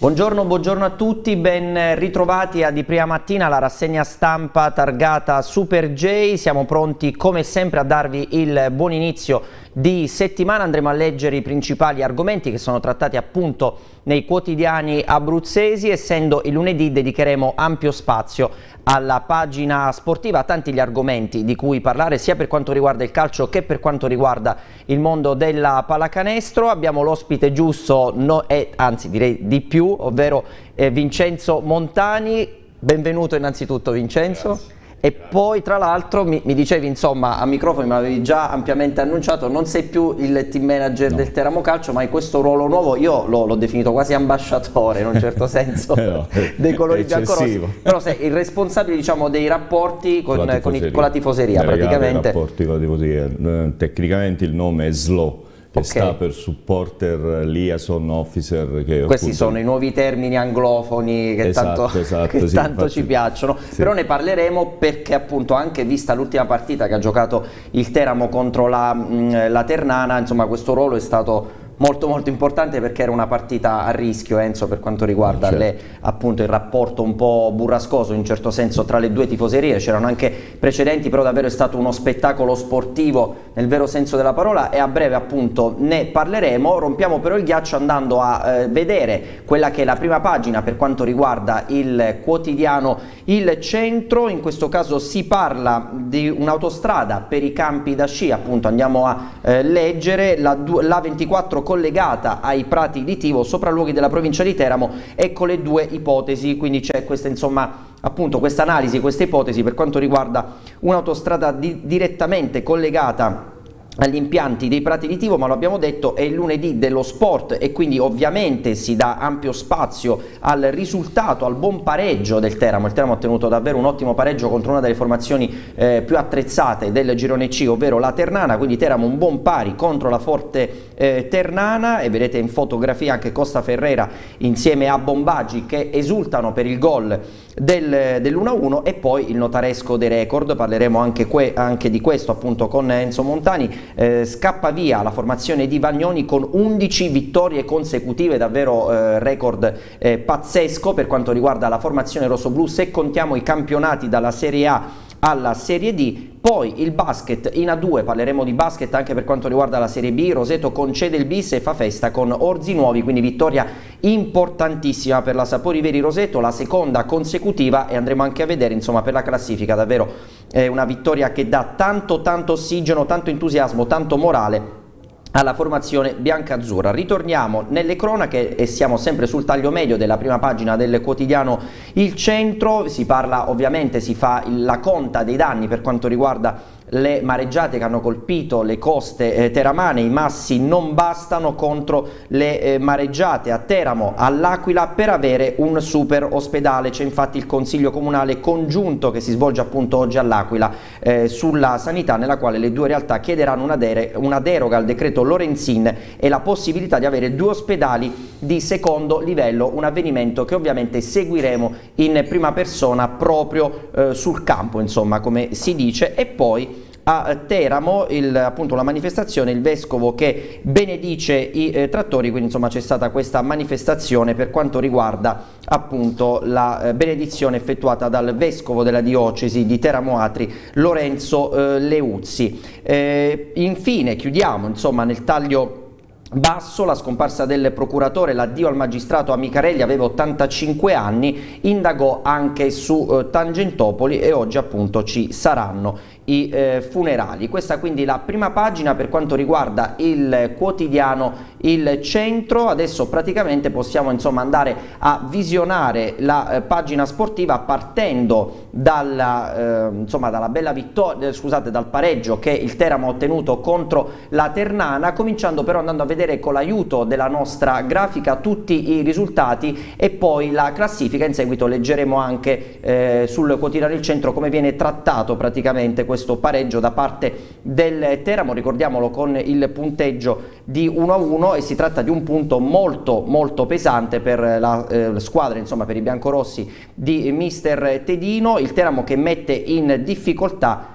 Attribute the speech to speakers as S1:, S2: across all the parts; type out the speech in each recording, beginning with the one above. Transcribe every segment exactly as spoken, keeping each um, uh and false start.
S1: Buongiorno, buongiorno a tutti, ben ritrovati a Di Prima Mattina, la rassegna stampa targata Super J. Siamo pronti come sempre a darvi il buon inizio di settimana. Andremo a leggere i principali argomenti che sono trattati appunto nei quotidiani abruzzesi. Essendo il lunedì dedicheremo ampio spazio alla pagina sportiva, tanti gli argomenti di cui parlare sia per quanto riguarda il calcio che per quanto riguarda il mondo della pallacanestro. Abbiamo l'ospite giusto, no, e anzi direi di più, ovvero eh, Vincenzo Montani. Benvenuto innanzitutto Vincenzo. Grazie. E poi tra l'altro mi, mi dicevi, insomma, a microfono, me l'avevi già ampiamente annunciato, non sei più il team manager no. del Teramo Calcio, ma hai questo ruolo nuovo. Io l'ho definito quasi ambasciatore in un certo senso no, dei colori biancorossi, però sei il responsabile, diciamo, dei rapporti con, con, con, i, con la tifoseria praticamente.
S2: Rapporti con la tifoseria. Tecnicamente il nome è S L O, che okay. sta per Supporter Liaison Officer. Che
S1: Questi
S2: appunto...
S1: sono i nuovi termini anglofoni che
S2: esatto,
S1: tanto,
S2: esatto,
S1: che
S2: sì,
S1: tanto
S2: infatti,
S1: ci piacciono, sì. Però ne parleremo perché appunto anche vista l'ultima partita che ha giocato il Teramo contro la, mh, la Ternana, insomma questo ruolo è stato molto molto importante perché era una partita a rischio, Enzo, per quanto riguarda certo. le, appunto il rapporto un po' burrascoso in un certo senso tra le due tifoserie. C'erano anche precedenti, però davvero è stato uno spettacolo sportivo nel vero senso della parola e a breve appunto ne parleremo. Rompiamo però il ghiaccio andando a eh, vedere quella che è la prima pagina per quanto riguarda il quotidiano Il Centro. In questo caso si parla di un'autostrada per i campi da sci, appunto andiamo a eh, leggere la, la ventiquattro collegata ai prati di Tivo, sopralluoghi della provincia di Teramo. Ecco le due ipotesi, quindi c'è questa, insomma, appunto questa analisi, questa ipotesi per quanto riguarda un'autostrada di, direttamente collegata agli impianti dei prati di Tivo, ma lo abbiamo detto, è il lunedì dello sport e quindi ovviamente si dà ampio spazio al risultato, al buon pareggio del Teramo. Il Teramo ha ottenuto davvero un ottimo pareggio contro una delle formazioni eh, più attrezzate del girone C, ovvero la Ternana, quindi Teramo un buon pari contro la forte eh, Ternana, e vedete in fotografia anche Costa Ferrera insieme a Bombaggi che esultano per il gol del, dell'uno a uno, e poi il notaresco dei record. Parleremo anche, que, anche di questo appunto con Enzo Montani. Eh, scappa via la formazione di Vagnoni con undici vittorie consecutive, davvero eh, record eh, pazzesco per quanto riguarda la formazione rossoblù se contiamo i campionati dalla Serie A alla Serie D. Poi il basket in A due, parleremo di basket anche per quanto riguarda la Serie B. Roseto concede il bis e fa festa con Orzi Nuovi, quindi vittoria importantissima per la Sapori Veri Roseto, la seconda consecutiva, e andremo anche a vedere insomma per la classifica davvero eh, una vittoria che dà tanto tanto ossigeno, tanto entusiasmo, tanto morale alla formazione biancazzurra. Ritorniamo nelle cronache e siamo sempre sul taglio medio della prima pagina del quotidiano Il Centro. Si parla ovviamente, si fa la conta dei danni per quanto riguarda le mareggiate che hanno colpito le coste eh, teramane. I massi non bastano contro le eh, mareggiate a Teramo, all'Aquila, per avere un super ospedale. C'è infatti il consiglio comunale congiunto che si svolge appunto oggi all'Aquila eh, sulla sanità, nella quale le due realtà chiederanno una, de una deroga al decreto Lorenzin e la possibilità di avere due ospedali di secondo livello, un avvenimento che ovviamente seguiremo in prima persona proprio eh, sul campo, insomma, come si dice. E poi a Teramo il, appunto la manifestazione, il vescovo che benedice i eh, trattori, quindi insomma c'è stata questa manifestazione per quanto riguarda appunto la eh, benedizione effettuata dal vescovo della diocesi di Teramo Atri, Lorenzo eh, Leuzzi. Eh, infine chiudiamo insomma nel taglio basso la scomparsa del procuratore, l'addio al magistrato Amicarelli, aveva ottantacinque anni, indagò anche su eh, Tangentopoli e oggi appunto ci saranno i eh, funerali. Questa quindi la prima pagina per quanto riguarda il quotidiano Il Centro. Adesso praticamente possiamo insomma andare a visionare la eh, pagina sportiva partendo dalla, eh, insomma, dalla bella vittoria, scusate, dal pareggio che il Teramo ha ottenuto contro la Ternana, cominciando però andando a vedere con l'aiuto della nostra grafica tutti i risultati e poi la classifica. In seguito leggeremo anche eh, sul quotidiano Il Centro come viene trattato praticamente questo pareggio da parte del Teramo, ricordiamolo con il punteggio di uno a uno, e si tratta di un punto molto molto pesante per la eh, squadra, insomma per i biancorossi di mister Tedino. Il Teramo che mette in difficoltà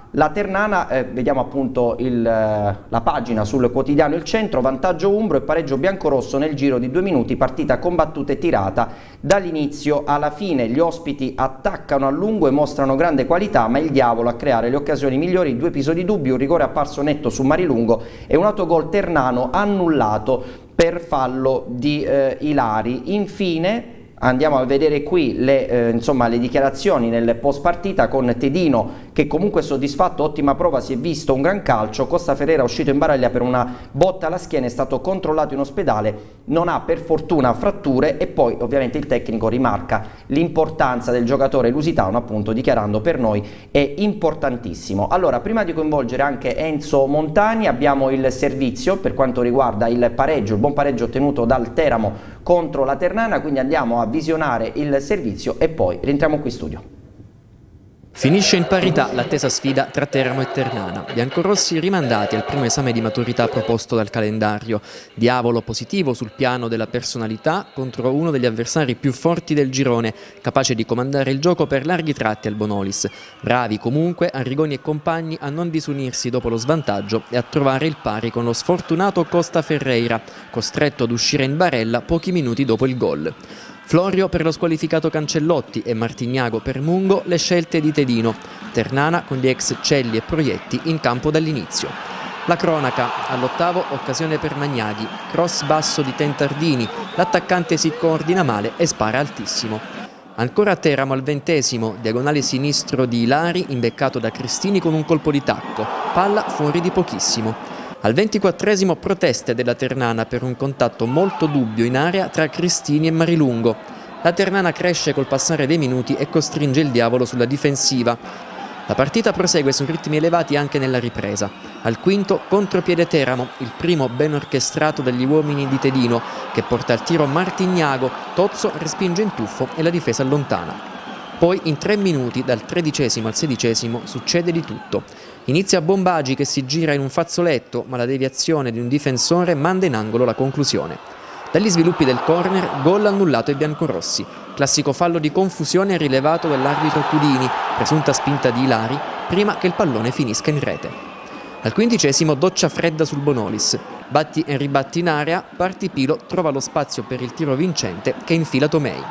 S1: La Ternana, eh, vediamo appunto il, eh, la pagina sul quotidiano Il Centro, vantaggio umbro e pareggio biancorosso nel giro di due minuti, partita combattuta e tirata dall'inizio alla fine. Gli ospiti attaccano a lungo e mostrano grande qualità, ma il diavolo a creare le occasioni migliori, due episodi dubbi, un rigore apparso netto su Marilungo e un autogol ternano annullato per fallo di eh, Ilari. Infine andiamo a vedere qui le, eh, insomma, le dichiarazioni nel post partita con Tedino che comunque è soddisfatto, ottima prova, si è visto un gran calcio. Costa Ferreira, uscito in baraglia per una botta alla schiena, è stato controllato in ospedale, non ha per fortuna fratture, e poi ovviamente il tecnico rimarca l'importanza del giocatore lusitano, appunto dichiarando: per noi è importantissimo. Allora, prima di coinvolgere anche Enzo Montani, abbiamo il servizio per quanto riguarda il pareggio, il buon pareggio ottenuto dal Teramo contro la Ternana, quindi andiamo a visionare il servizio e poi rientriamo qui in studio.
S3: Finisce in parità l'attesa sfida tra Teramo e Ternana. Biancorossi rimandati al primo esame di maturità proposto dal calendario. Diavolo positivo sul piano della personalità contro uno degli avversari più forti del girone, capace di comandare il gioco per larghi tratti al Bonolis. Bravi comunque Arrigoni e compagni a non disunirsi dopo lo svantaggio e a trovare il pari con lo sfortunato Costa Ferreira, costretto ad uscire in barella pochi minuti dopo il gol. Florio per lo squalificato Cancellotti e Martignago per Mungo le scelte di Tedino. Ternana con gli ex Celli e Proietti in campo dall'inizio. La cronaca, all'ottavo occasione per Magnaghi, cross basso di Tentardini, l'attaccante si coordina male e spara altissimo. Ancora a Teramo al ventesimo, diagonale sinistro di Ilari imbeccato da Cristini con un colpo di tacco, palla fuori di pochissimo. Al ventiquattresimo proteste della Ternana per un contatto molto dubbio in area tra Cristini e Marilungo. La Ternana cresce col passare dei minuti e costringe il Diavolo sulla difensiva. La partita prosegue su ritmi elevati anche nella ripresa. Al quinto contropiede Teramo, il primo ben orchestrato dagli uomini di Tedino, che porta al tiro Martignago, Tozzo respinge in tuffo e la difesa allontana. Poi in tre minuti, dal tredicesimo al sedicesimo, succede di tutto. Inizia Bombagi che si gira in un fazzoletto, ma la deviazione di un difensore manda in angolo la conclusione. Dagli sviluppi del corner, gol annullato ai biancorossi. Classico fallo di confusione rilevato dall'arbitro Cudini, presunta spinta di Ilari, prima che il pallone finisca in rete. Al quindicesimo doccia fredda sul Bonolis. Batti e ribatti in area, Partipilo trova lo spazio per il tiro vincente che infila Tomei.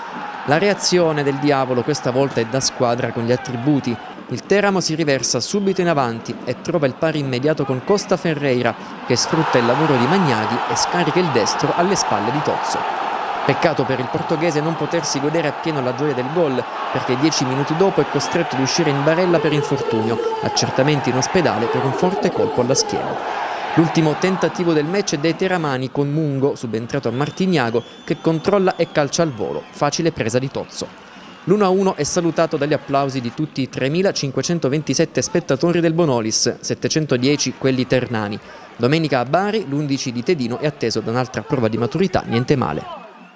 S3: La reazione del Diavolo questa volta è da squadra con gli attributi. Il Teramo si riversa subito in avanti e trova il pari immediato con Costa Ferreira, che sfrutta il lavoro di Magnaghi e scarica il destro alle spalle di Tozzo. Peccato per il portoghese non potersi godere appieno la gioia del gol, perché dieci minuti dopo è costretto ad uscire in barella per infortunio, accertamenti in ospedale per un forte colpo alla schiena. L'ultimo tentativo del match è dei teramani con Mungo, subentrato a Martignago, che controlla e calcia al volo, facile presa di Tozzo. L'uno a uno è salutato dagli applausi di tutti i tremilacinquecentoventisette spettatori del Bonolis, settecentodieci quelli ternani. Domenica a Bari l'undici di Tedino è atteso da un'altra prova di maturità, niente male.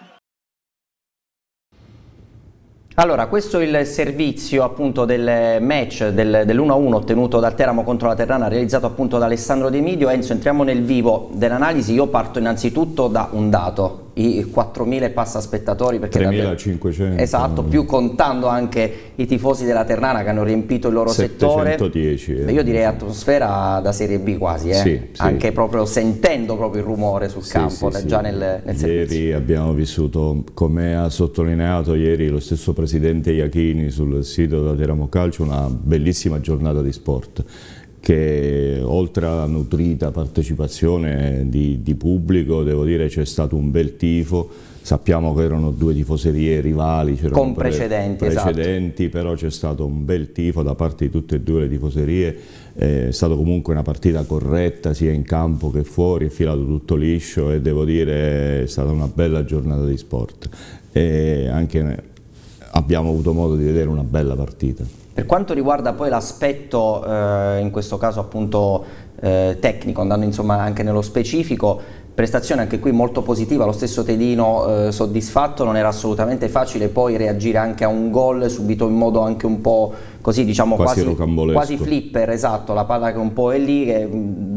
S1: Allora, questo è il servizio appunto del match del, dell'uno a uno ottenuto dal Teramo contro la Ternana, realizzato appunto da Alessandro De Midio. Enzo, entriamo nel vivo dell'analisi. Io parto innanzitutto da un dato: i quattromila e passa spettatori, perché
S2: tremilacinquecento,
S1: esatto, più contando anche i tifosi della Ternana che hanno riempito il loro
S2: settecentodieci,
S1: settore.
S2: eh.
S1: Io direi atmosfera da Serie B quasi, eh?
S2: Sì, sì.
S1: Anche proprio sentendo proprio il rumore sul
S2: sì,
S1: campo,
S2: sì,
S1: già
S2: sì.
S1: nel, nel
S2: ieri
S1: servizio.
S2: Abbiamo vissuto, come ha sottolineato ieri lo stesso presidente Iachini sul sito da Teramo Calcio, una bellissima giornata di sport, che oltre alla nutrita partecipazione di, di pubblico, devo dire c'è stato un bel tifo. Sappiamo che erano due tifoserie rivali,
S1: con precedenti,
S2: pre precedenti
S1: esatto.
S2: Però c'è stato un bel tifo da parte di tutte e due le tifoserie. È stata comunque una partita corretta sia in campo che fuori, è filato tutto liscio e devo dire è stata una bella giornata di sport. E anche abbiamo avuto modo di vedere una bella partita.
S1: Per quanto riguarda poi l'aspetto, eh, in questo caso appunto eh, tecnico, andando insomma anche nello specifico, prestazione anche qui molto positiva, lo stesso Tedino eh, soddisfatto. Non era assolutamente facile poi reagire anche a un gol subito in modo anche un po' così, diciamo quasi, quasi, quasi flipper, esatto, la palla che un po' è lì, che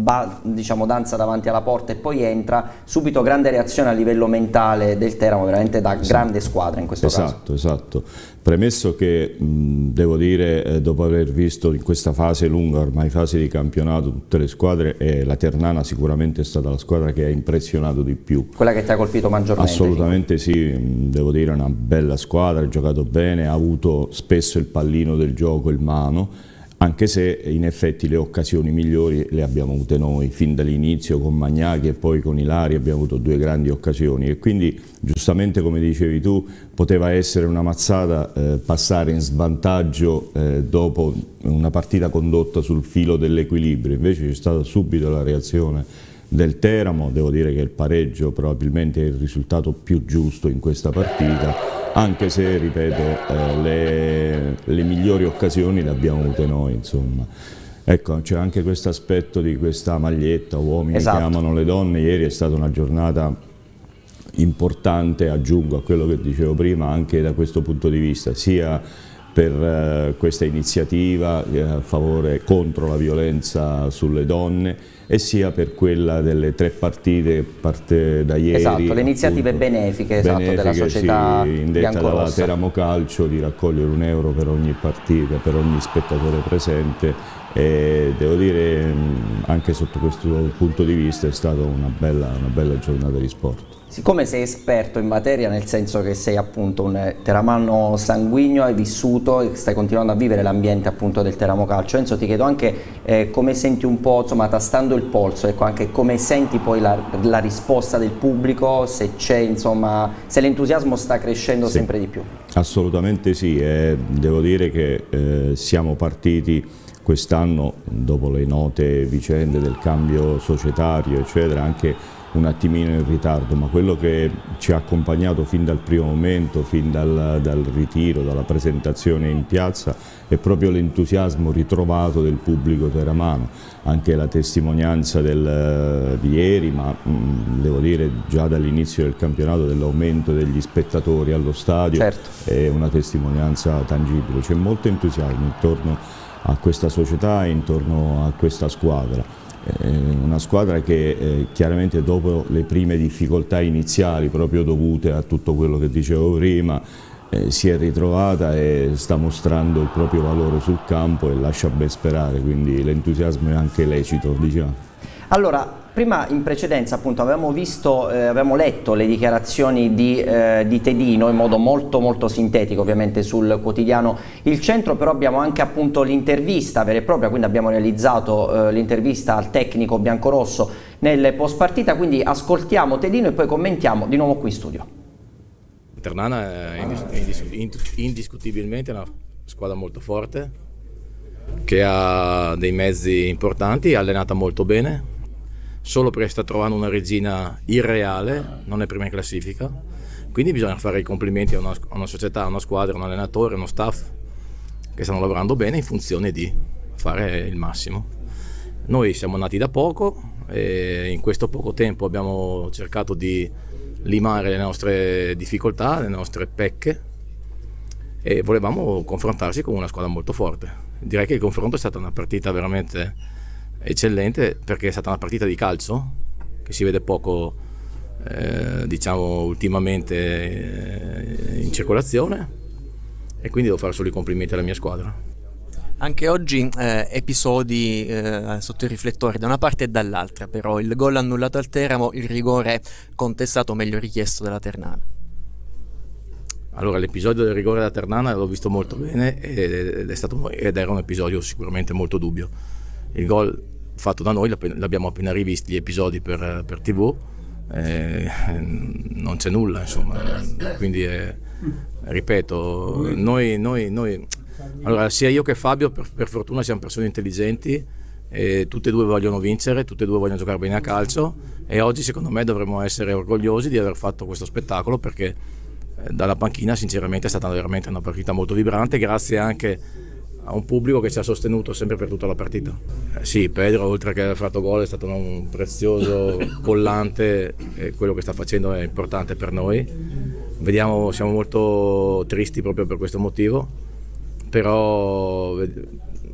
S1: ba, diciamo, danza davanti alla porta e poi entra, subito grande reazione a livello mentale del Teramo, veramente da esatto. grande squadra in questo
S2: esatto,
S1: caso.
S2: Esatto, premesso che mh, devo dire, eh, dopo aver visto in questa fase lunga, ormai fase di campionato, tutte le squadre, eh, la Ternana sicuramente è stata la squadra che ha impressionato di più.
S1: Quella che ti ha colpito maggiormente?
S2: Assolutamente sì, mh, devo dire, è una bella squadra, ha giocato bene, ha avuto spesso il pallino del gioco in mano, anche se in effetti le occasioni migliori le abbiamo avute noi, fin dall'inizio con Magnacchi e poi con Ilari abbiamo avuto due grandi occasioni e quindi giustamente come dicevi tu poteva essere una mazzata eh, passare in svantaggio eh, dopo una partita condotta sul filo dell'equilibrio, invece c'è stata subito la reazione del Teramo, devo dire che il pareggio probabilmente è il risultato più giusto in questa partita, anche se, ripeto, eh, le, le migliori occasioni le abbiamo avute noi, insomma. Ecco, c'è anche questo aspetto di questa maglietta, uomini esatto. che amano le donne, ieri è stata una giornata importante, aggiungo a quello che dicevo prima, anche da questo punto di vista, sia per eh, questa iniziativa eh, a favore contro la violenza sulle donne e sia per quella delle tre partite parte da ieri.
S1: Esatto, le iniziative appunto, benefiche, esatto, benefiche della società sì,
S2: indetta dalla Teramo Calcio di raccogliere un euro per ogni partita, per ogni spettatore presente e devo dire anche sotto questo punto di vista è stata una bella, una bella giornata di sport.
S1: Siccome sei esperto in materia, nel senso che sei appunto un teramano sanguigno, hai vissuto e stai continuando a vivere l'ambiente appunto del Teramo Calcio, Enzo ti chiedo anche eh, come senti un po', insomma, tastando il polso, ecco, anche come senti poi la, la risposta del pubblico, se c'è, insomma, se l'entusiasmo sta crescendo sì, sempre di più.
S2: Assolutamente sì, e devo dire che eh, siamo partiti quest'anno, dopo le note vicende del cambio societario, eccetera, anche un attimino in ritardo, ma quello che ci ha accompagnato fin dal primo momento, fin dal, dal ritiro, dalla presentazione in piazza, è proprio l'entusiasmo ritrovato del pubblico teramano, anche la testimonianza del, di ieri, ma mh, devo dire già dall'inizio del campionato dell'aumento degli spettatori allo stadio,
S1: certo.
S2: È una testimonianza tangibile, c'è molto entusiasmo intorno a questa società e intorno a questa squadra. Una squadra che eh, chiaramente dopo le prime difficoltà iniziali proprio dovute a tutto quello che dicevo prima eh, si è ritrovata e sta mostrando il proprio valore sul campo e lascia ben sperare, quindi l'entusiasmo è anche lecito, diciamo.
S1: Allora, prima in precedenza appunto avevamo visto, eh, avevamo letto le dichiarazioni di, eh, di Tedino in modo molto molto sintetico ovviamente sul quotidiano Il Centro, però abbiamo anche appunto l'intervista vera e propria, quindi abbiamo realizzato eh, l'intervista al tecnico biancorosso nel post partita, quindi ascoltiamo Tedino e poi commentiamo di nuovo qui in studio.
S4: Ternana è indis indis indiscutibilmente una squadra molto forte, che ha dei mezzi importanti, è allenata molto bene, solo perché sta trovando una regina irreale, non è prima in classifica, quindi bisogna fare i complimenti a una, a una società, a una squadra, a un allenatore, a uno staff che stanno lavorando bene in funzione di fare il massimo. Noi siamo nati da poco e in questo poco tempo abbiamo cercato di limare le nostre difficoltà, le nostre pecche e volevamo confrontarsi con una squadra molto forte. Direi che il confronto è stata una partita veramente eccellente perché è stata una partita di calcio che si vede poco eh, diciamo ultimamente eh, in circolazione e quindi devo fare solo i complimenti alla mia squadra.
S3: Anche oggi eh, episodi eh, sotto i riflettori da una parte e dall'altra, però il gol annullato al Teramo, il rigore contestato, meglio richiesto, della Ternana.
S4: Allora, l'episodio del rigore della Ternana l'ho visto molto bene ed, è stato, ed era un episodio sicuramente molto dubbio. Il gol fatto da noi l'abbiamo appena rivisti gli episodi per, per tivù, eh, non c'è nulla, insomma, quindi eh, ripeto, noi, noi, noi allora, sia io che Fabio per, per fortuna siamo persone intelligenti e tutte e due vogliono vincere, tutte e due vogliono giocare bene a calcio e oggi secondo me dovremmo essere orgogliosi di aver fatto questo spettacolo perché dalla panchina sinceramente è stata veramente una partita molto vibrante, grazie anche a un pubblico che ci ha sostenuto sempre per tutta la partita. Eh, sì, Pedro oltre che aver fatto gol è stato un prezioso collante e quello che sta facendo è importante per noi. Vediamo, siamo molto tristi proprio per questo motivo, però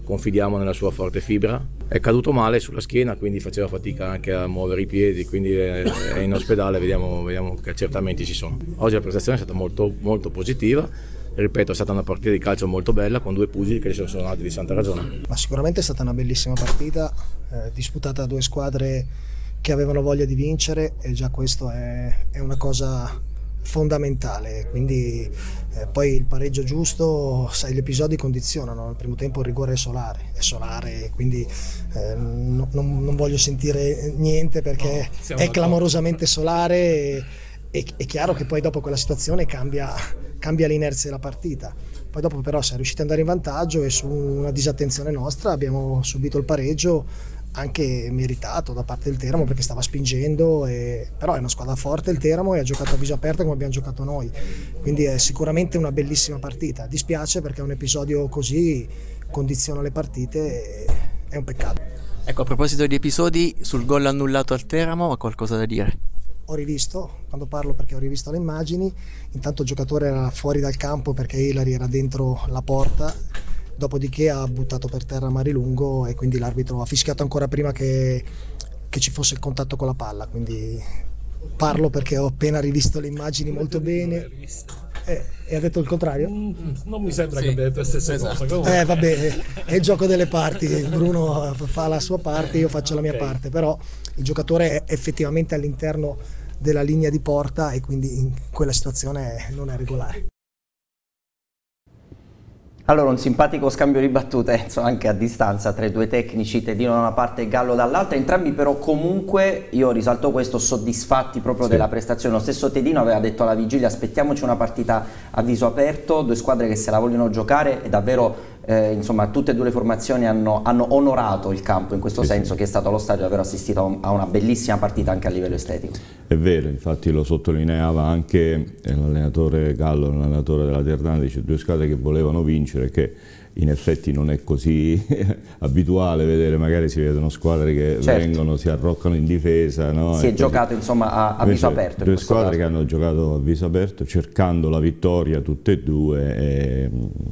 S4: confidiamo nella sua forte fibra. È caduto male sulla schiena, quindi faceva fatica anche a muovere i piedi, quindi è, è in ospedale, vediamo, vediamo che accertamenti ci sono. Oggi la prestazione è stata molto, molto positiva, ripeto, è stata una partita di calcio molto bella con due pugili che sono suonati di santa ragione.
S5: Ma sicuramente è stata una bellissima partita, eh, disputata da due squadre che avevano voglia di vincere, e già questo è, è una cosa fondamentale, quindi eh, poi il pareggio giusto, sai, gli episodi condizionano. Al primo tempo il rigore è solare, è solare, quindi eh, no, non, non voglio sentire niente perché no, è clamorosamente solare, e, e, è chiaro che poi dopo quella situazione cambia, cambia l'inerzia della partita. Poi dopo però siamo riusciti ad andare in vantaggio e su una disattenzione nostra abbiamo subito il pareggio, anche meritato da parte del Teramo perché stava spingendo, e, però è una squadra forte il Teramo e ha giocato a viso aperto come abbiamo giocato noi, quindi è sicuramente una bellissima partita. Dispiace perché un episodio così condiziona le partite, e è un peccato.
S3: Ecco, a proposito di episodi, sul gol annullato al Teramo ha qualcosa da dire?
S5: Ho rivisto, quando parlo perché ho rivisto le immagini, intanto il giocatore era fuori dal campo perché Ilari era dentro la porta, dopodiché ha buttato per terra Marilungo e quindi l'arbitro ha fischiato ancora prima che, che ci fosse il contatto con la palla, quindi parlo perché ho appena rivisto le immagini molto bene. Eh, e ha detto il contrario?
S6: Mm, non mi sembra sì, che abbia detto la stessa esatto.
S5: cosa. Eh vabbè, è il gioco delle parti, Bruno fa la sua parte, io faccio la mia okay. parte, però il giocatore è effettivamente all'interno della linea di porta e quindi in quella situazione non è regolare.
S1: Allora, un simpatico scambio di battute, insomma, anche a distanza tra i due tecnici, Tedino da una parte e Gallo dall'altra, entrambi però comunque, io risalto questo, soddisfatti proprio sì. della prestazione. Lo stesso Tedino aveva detto alla vigilia: aspettiamoci una partita a viso aperto, due squadre che se la vogliono giocare, e davvero eh, insomma tutte e due le formazioni hanno, hanno onorato il campo in questo sì, senso, sì. che è stato allo stadio, aver assistito a, un, a una bellissima partita anche a livello estetico. È
S2: vero, infatti lo sottolineava anche l'allenatore Gallo, l'allenatore della Ternana, dice due squadre che volevano vincere, che in effetti non è così abituale vedere, magari si vedono squadre che certo. vengono, si arroccano in difesa. No?
S1: Si è giocato insomma a, a viso aperto.
S2: Due squadre caso. che hanno giocato a viso aperto cercando la vittoria tutte e due, e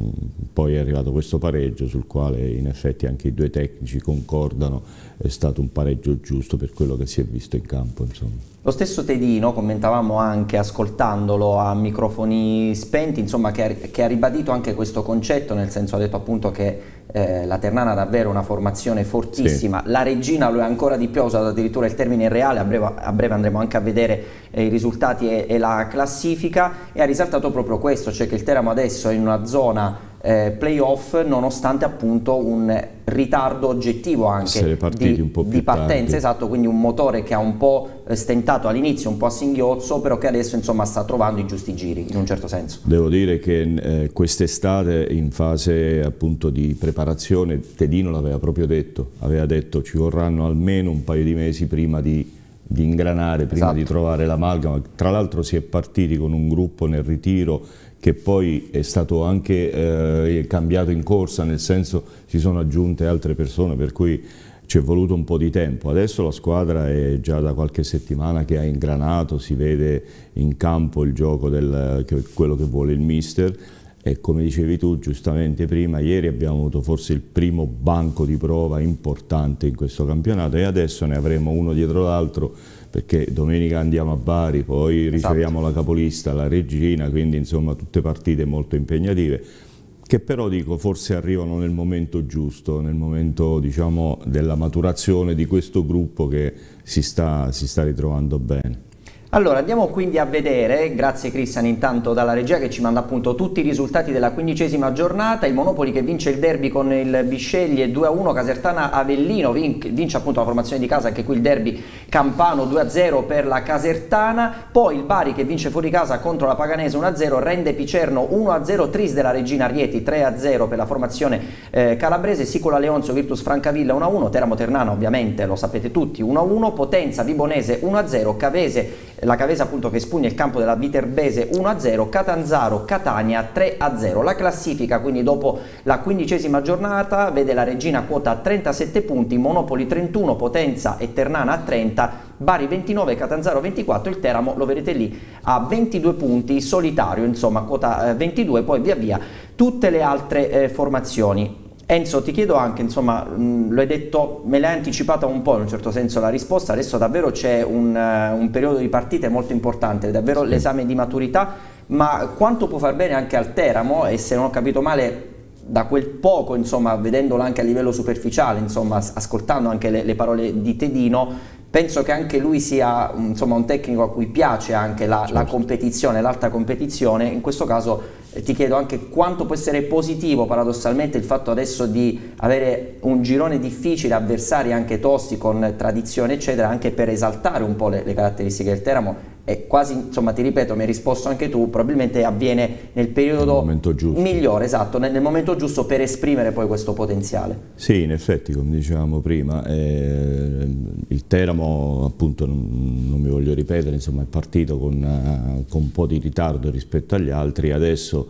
S2: poi è arrivato questo pareggio sul quale in effetti anche i due tecnici concordano, è stato un pareggio giusto per quello che si è visto in campo. Insomma.
S1: Lo stesso Tedino, commentavamo anche ascoltandolo a microfoni spenti, insomma, che ha, che ha ribadito anche questo concetto, nel senso ha detto appunto che eh, la Ternana ha davvero una formazione fortissima, sì. la Regina lo è ancora di più, ha usato addirittura il termine reale, a breve, a breve andremo anche a vedere eh, i risultati e, e la classifica, e ha risaltato proprio questo, cioè che il Teramo adesso è in una zona Eh, playoff nonostante appunto un ritardo oggettivo anche di,
S2: un po'
S1: di partenza,
S2: tardi.
S1: esatto, quindi un motore che ha un po' stentato all'inizio, un po' a singhiozzo, però che adesso insomma sta trovando i giusti giri in un certo senso.
S2: Devo dire che eh, quest'estate in fase appunto di preparazione, Tedino l'aveva proprio detto, aveva detto ci vorranno almeno un paio di mesi prima di, di ingranare, prima esatto. di trovare l'amalgama. Tra l'altro si è partiti con un gruppo nel ritiro che poi è stato anche eh, cambiato in corsa, nel senso si sono aggiunte altre persone, per cui ci è voluto un po' di tempo. Adesso la squadra è già da qualche settimana che ha ingranato, si vede in campo il gioco, del, che, quello che vuole il mister, e come dicevi tu giustamente prima, ieri abbiamo avuto forse il primo banco di prova importante in questo campionato, e adesso ne avremo uno dietro l'altro, perché domenica andiamo a Bari, poi riceviamo esatto. la capolista, la Regina, quindi insomma tutte partite molto impegnative, che però dico forse arrivano nel momento giusto, nel momento diciamo della maturazione di questo gruppo che si sta, si sta ritrovando bene.
S1: Allora andiamo quindi a vedere, grazie Cristian intanto dalla regia che ci manda appunto tutti i risultati della quindicesima giornata. Il Monopoli che vince il derby con il Bisceglie due a uno, Casertana Avellino vince, vince appunto la formazione di casa, anche qui il derby campano due a zero per la Casertana. Poi il Bari che vince fuori casa contro la Paganese uno a zero, Rende Picerno uno a zero, Tris della Regina Rieti tre a zero per la formazione eh, calabrese, Sicola Leonzio Virtus Francavilla uno a uno, Teramo Ternana ovviamente lo sapete tutti uno a uno, Potenza Vibonese uno a zero, Cavese la Cavese appunto che spugna il campo della Viterbese uno a zero, Catanzaro Catania tre a zero. La classifica quindi dopo la quindicesima giornata vede la Regina quota a trentasette punti, Monopoli trentuno, Potenza e Ternana a trenta, Bari ventinove, Catanzaro ventiquattro, il Teramo lo vedete lì a ventidue punti, solitario insomma quota eh, ventidue, poi via via tutte le altre eh, formazioni. Enzo, ti chiedo anche, insomma, mh, lo hai detto, me l'hai anticipata un po' in un certo senso la risposta, adesso davvero c'è un, uh, un periodo di partite molto importante, davvero sì. l'esame di maturità, ma quanto può far bene anche al Teramo, e se non ho capito male, da quel poco, insomma, vedendolo anche a livello superficiale, insomma, ascoltando anche le, le parole di Tedino, penso che anche lui sia, insomma, un tecnico a cui piace anche la, certo. la competizione, l'alta competizione. In questo caso eh, ti chiedo anche quanto può essere positivo paradossalmente il fatto adesso di avere un girone difficile, avversari anche tosti con tradizione eccetera, anche per esaltare un po' le, le caratteristiche del Teramo. E quasi, insomma, ti ripeto, mi hai risposto anche tu, probabilmente avviene nel periodo migliore, esatto, nel, nel momento giusto per esprimere poi questo potenziale.
S2: Sì, in effetti, come dicevamo prima, eh, il Teramo, appunto, non, non mi voglio ripetere, insomma, è partito con, uh, con un po' di ritardo rispetto agli altri, adesso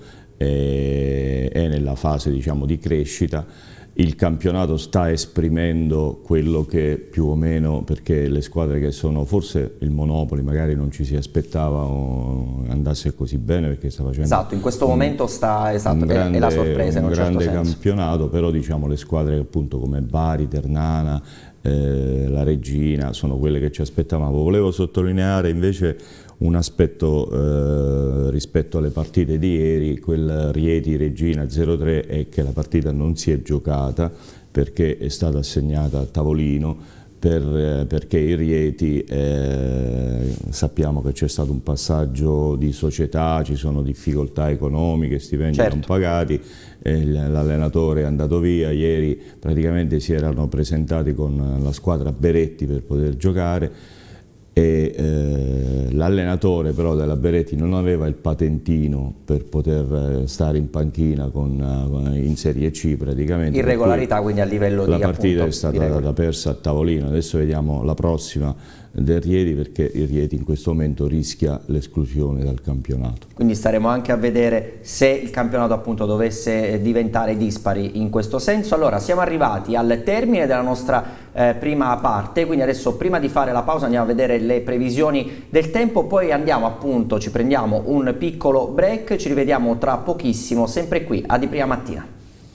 S2: è, è nella fase, diciamo, di crescita. Il campionato sta esprimendo quello che più o meno, perché le squadre che sono, forse il Monopoli magari non ci si aspettava andasse così bene, perché sta facendo
S1: esatto, in questo un, momento sta, esatto, un grande, è la sorpresa,
S2: un,
S1: un
S2: grande
S1: certo
S2: campionato, però diciamo le squadre appunto come Bari, Ternana, eh, la Regina sono quelle che ci aspettavamo. Volevo sottolineare invece un aspetto eh, rispetto alle partite di ieri, quel Rieti-Regina zero tre, è che la partita non si è giocata perché è stata assegnata a tavolino, per, eh, perché i Rieti, eh, sappiamo che c'è stato un passaggio di società, ci sono difficoltà economiche, stipendi certo. non pagati, eh, l'allenatore è andato via, ieri praticamente si erano presentati con la squadra Beretti per poter giocare, e eh, l'allenatore però della Beretti non aveva il patentino per poter stare in panchina con, uh, in Serie C praticamente.
S1: Irregolarità quindi a livello
S2: la
S1: di
S2: La partita
S1: appunto,
S2: è stata data persa a tavolino, adesso vediamo la prossima del Rieti, perché il Rieti in questo momento rischia l'esclusione dal campionato.
S1: Quindi staremo anche a vedere se il campionato appunto dovesse diventare dispari in questo senso. Allora siamo arrivati al termine della nostra eh, prima parte, quindi adesso prima di fare la pausa andiamo a vedere le previsioni del tempo, poi andiamo appunto, ci prendiamo un piccolo break, ci rivediamo tra pochissimo sempre qui a Di Prima Mattina.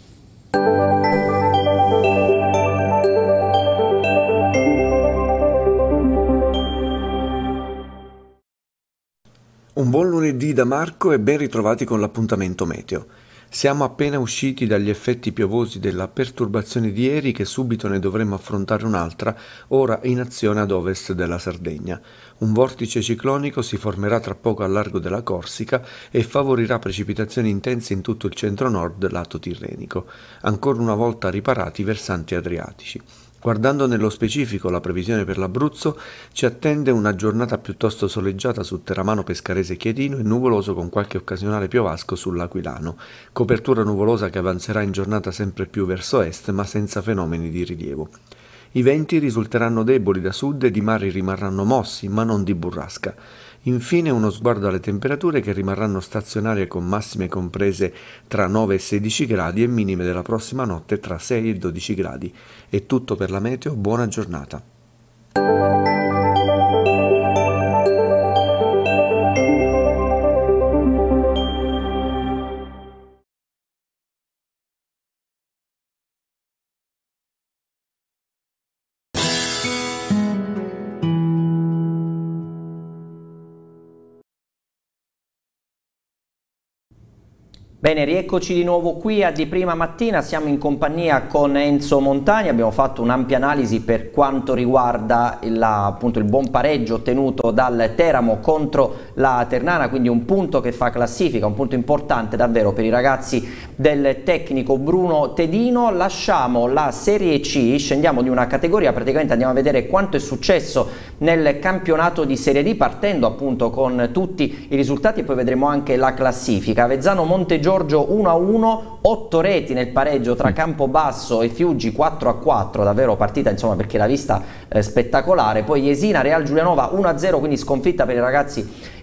S7: Un buon lunedì da Marco e ben ritrovati con l'appuntamento meteo. Siamo appena usciti dagli effetti piovosi della perturbazione di ieri, che subito ne dovremmo affrontare un'altra, ora in azione ad ovest della Sardegna. Un vortice ciclonico si formerà tra poco al largo della Corsica e favorirà precipitazioni intense in tutto il centro-nord lato tirrenico, ancora una volta riparati i versanti adriatici. Guardando nello specifico la previsione per l'Abruzzo, ci attende una giornata piuttosto soleggiata su Teramano, Pescarese e Chietino e nuvoloso con qualche occasionale piovasco sull'Aquilano. Copertura nuvolosa che avanzerà in giornata sempre più verso est, ma senza fenomeni di rilievo. I venti risulteranno deboli da sud ed i mari rimarranno mossi, ma non di burrasca. Infine uno sguardo alle temperature, che rimarranno stazionarie con massime comprese tra nove e sedici gradi e minime della prossima notte tra sei e dodici gradi. È tutto per la meteo, buona giornata.
S1: Bene, rieccoci di nuovo qui a Di Prima Mattina, siamo in compagnia con Enzo Montani, abbiamo fatto un'ampia analisi per quanto riguarda il, appunto, il buon pareggio ottenuto dal Teramo contro la Ternana, quindi un punto che fa classifica, un punto importante davvero per i ragazzi del tecnico Bruno Tedino. Lasciamo la Serie C, scendiamo di una categoria, praticamente andiamo a vedere quanto è successo nel campionato di Serie D, partendo appunto con tutti i risultati e poi vedremo anche la classifica. Avezzano Montegiorgio uno a uno, otto reti nel pareggio tra Campobasso e Fiuggi quattro a quattro, davvero partita insomma perché l'ha vista eh, spettacolare. Poi Jesina Real Giulianova uno a zero, quindi sconfitta per i ragazzi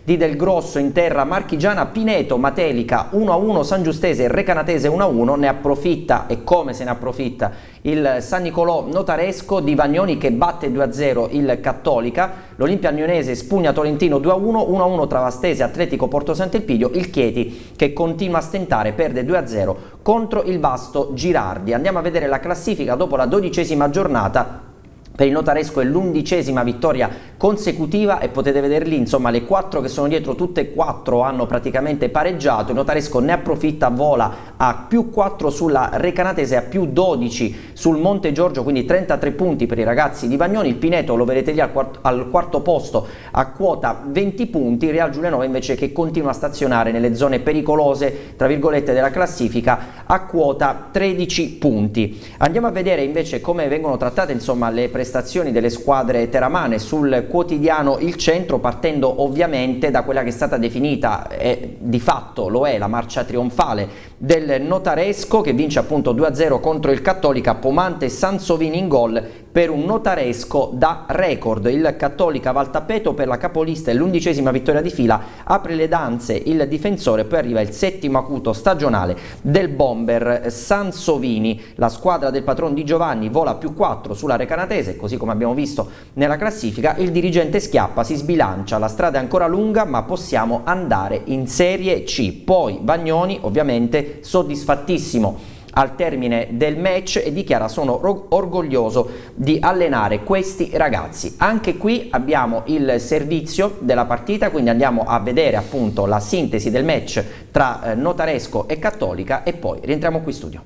S1: di Del Grosso in terra marchigiana, Pineto, Matelica uno a uno, San Giustese e Recanatese uno a uno, ne approfitta e come se ne approfitta il San Nicolò Notaresco di Vagnoni che batte due a zero il Cattolica, l'Olimpia Agnonese Spugna Tolentino due a uno, uno a uno Travastese Atletico Porto Sant'Elpidio, il Chieti che continua a stentare, perde due a zero contro il Vasto Girardi. Andiamo a vedere la classifica dopo la dodicesima giornata. Per il Notaresco è l'undicesima vittoria consecutiva e potete vederli, insomma, le quattro che sono dietro, tutte e quattro hanno praticamente pareggiato. Il Notaresco ne approfitta, vola a più quattro sulla Recanatese, a più dodici sul Monte Giorgio, quindi trentatré punti per i ragazzi di Vagnoni. Il Pineto lo vedete lì al quarto, al quarto posto a quota venti punti, il Real Giulianova invece che continua a stazionare nelle zone pericolose, tra virgolette, della classifica a quota tredici punti. Andiamo a vedere invece come vengono trattate, insomma, le prestazioni delle squadre teramane sul quotidiano Il Centro, partendo ovviamente da quella che è stata definita e di fatto lo è la marcia trionfale del Notaresco, che vince appunto due a zero contro il Cattolica, Pomante e Sansovini in gol per un Notaresco da record. Il Cattolica va al tappeto per la capolista e l'undicesima vittoria di fila, apre le danze il difensore, poi arriva il settimo acuto stagionale del bomber Sansovini. La squadra del patron Di Giovanni vola più quattro sulla Recanatese, così come abbiamo visto nella classifica. Il dirigente Schiappa si sbilancia, la strada è ancora lunga ma possiamo andare in Serie C. Poi Vagnoni ovviamente soddisfattissimo al termine del match e dichiara: sono orgoglioso di allenare questi ragazzi. Anche qui abbiamo il servizio della partita, quindi andiamo a vedere appunto la sintesi del match tra eh, Notaresco e Cattolica e poi rientriamo qui in studio.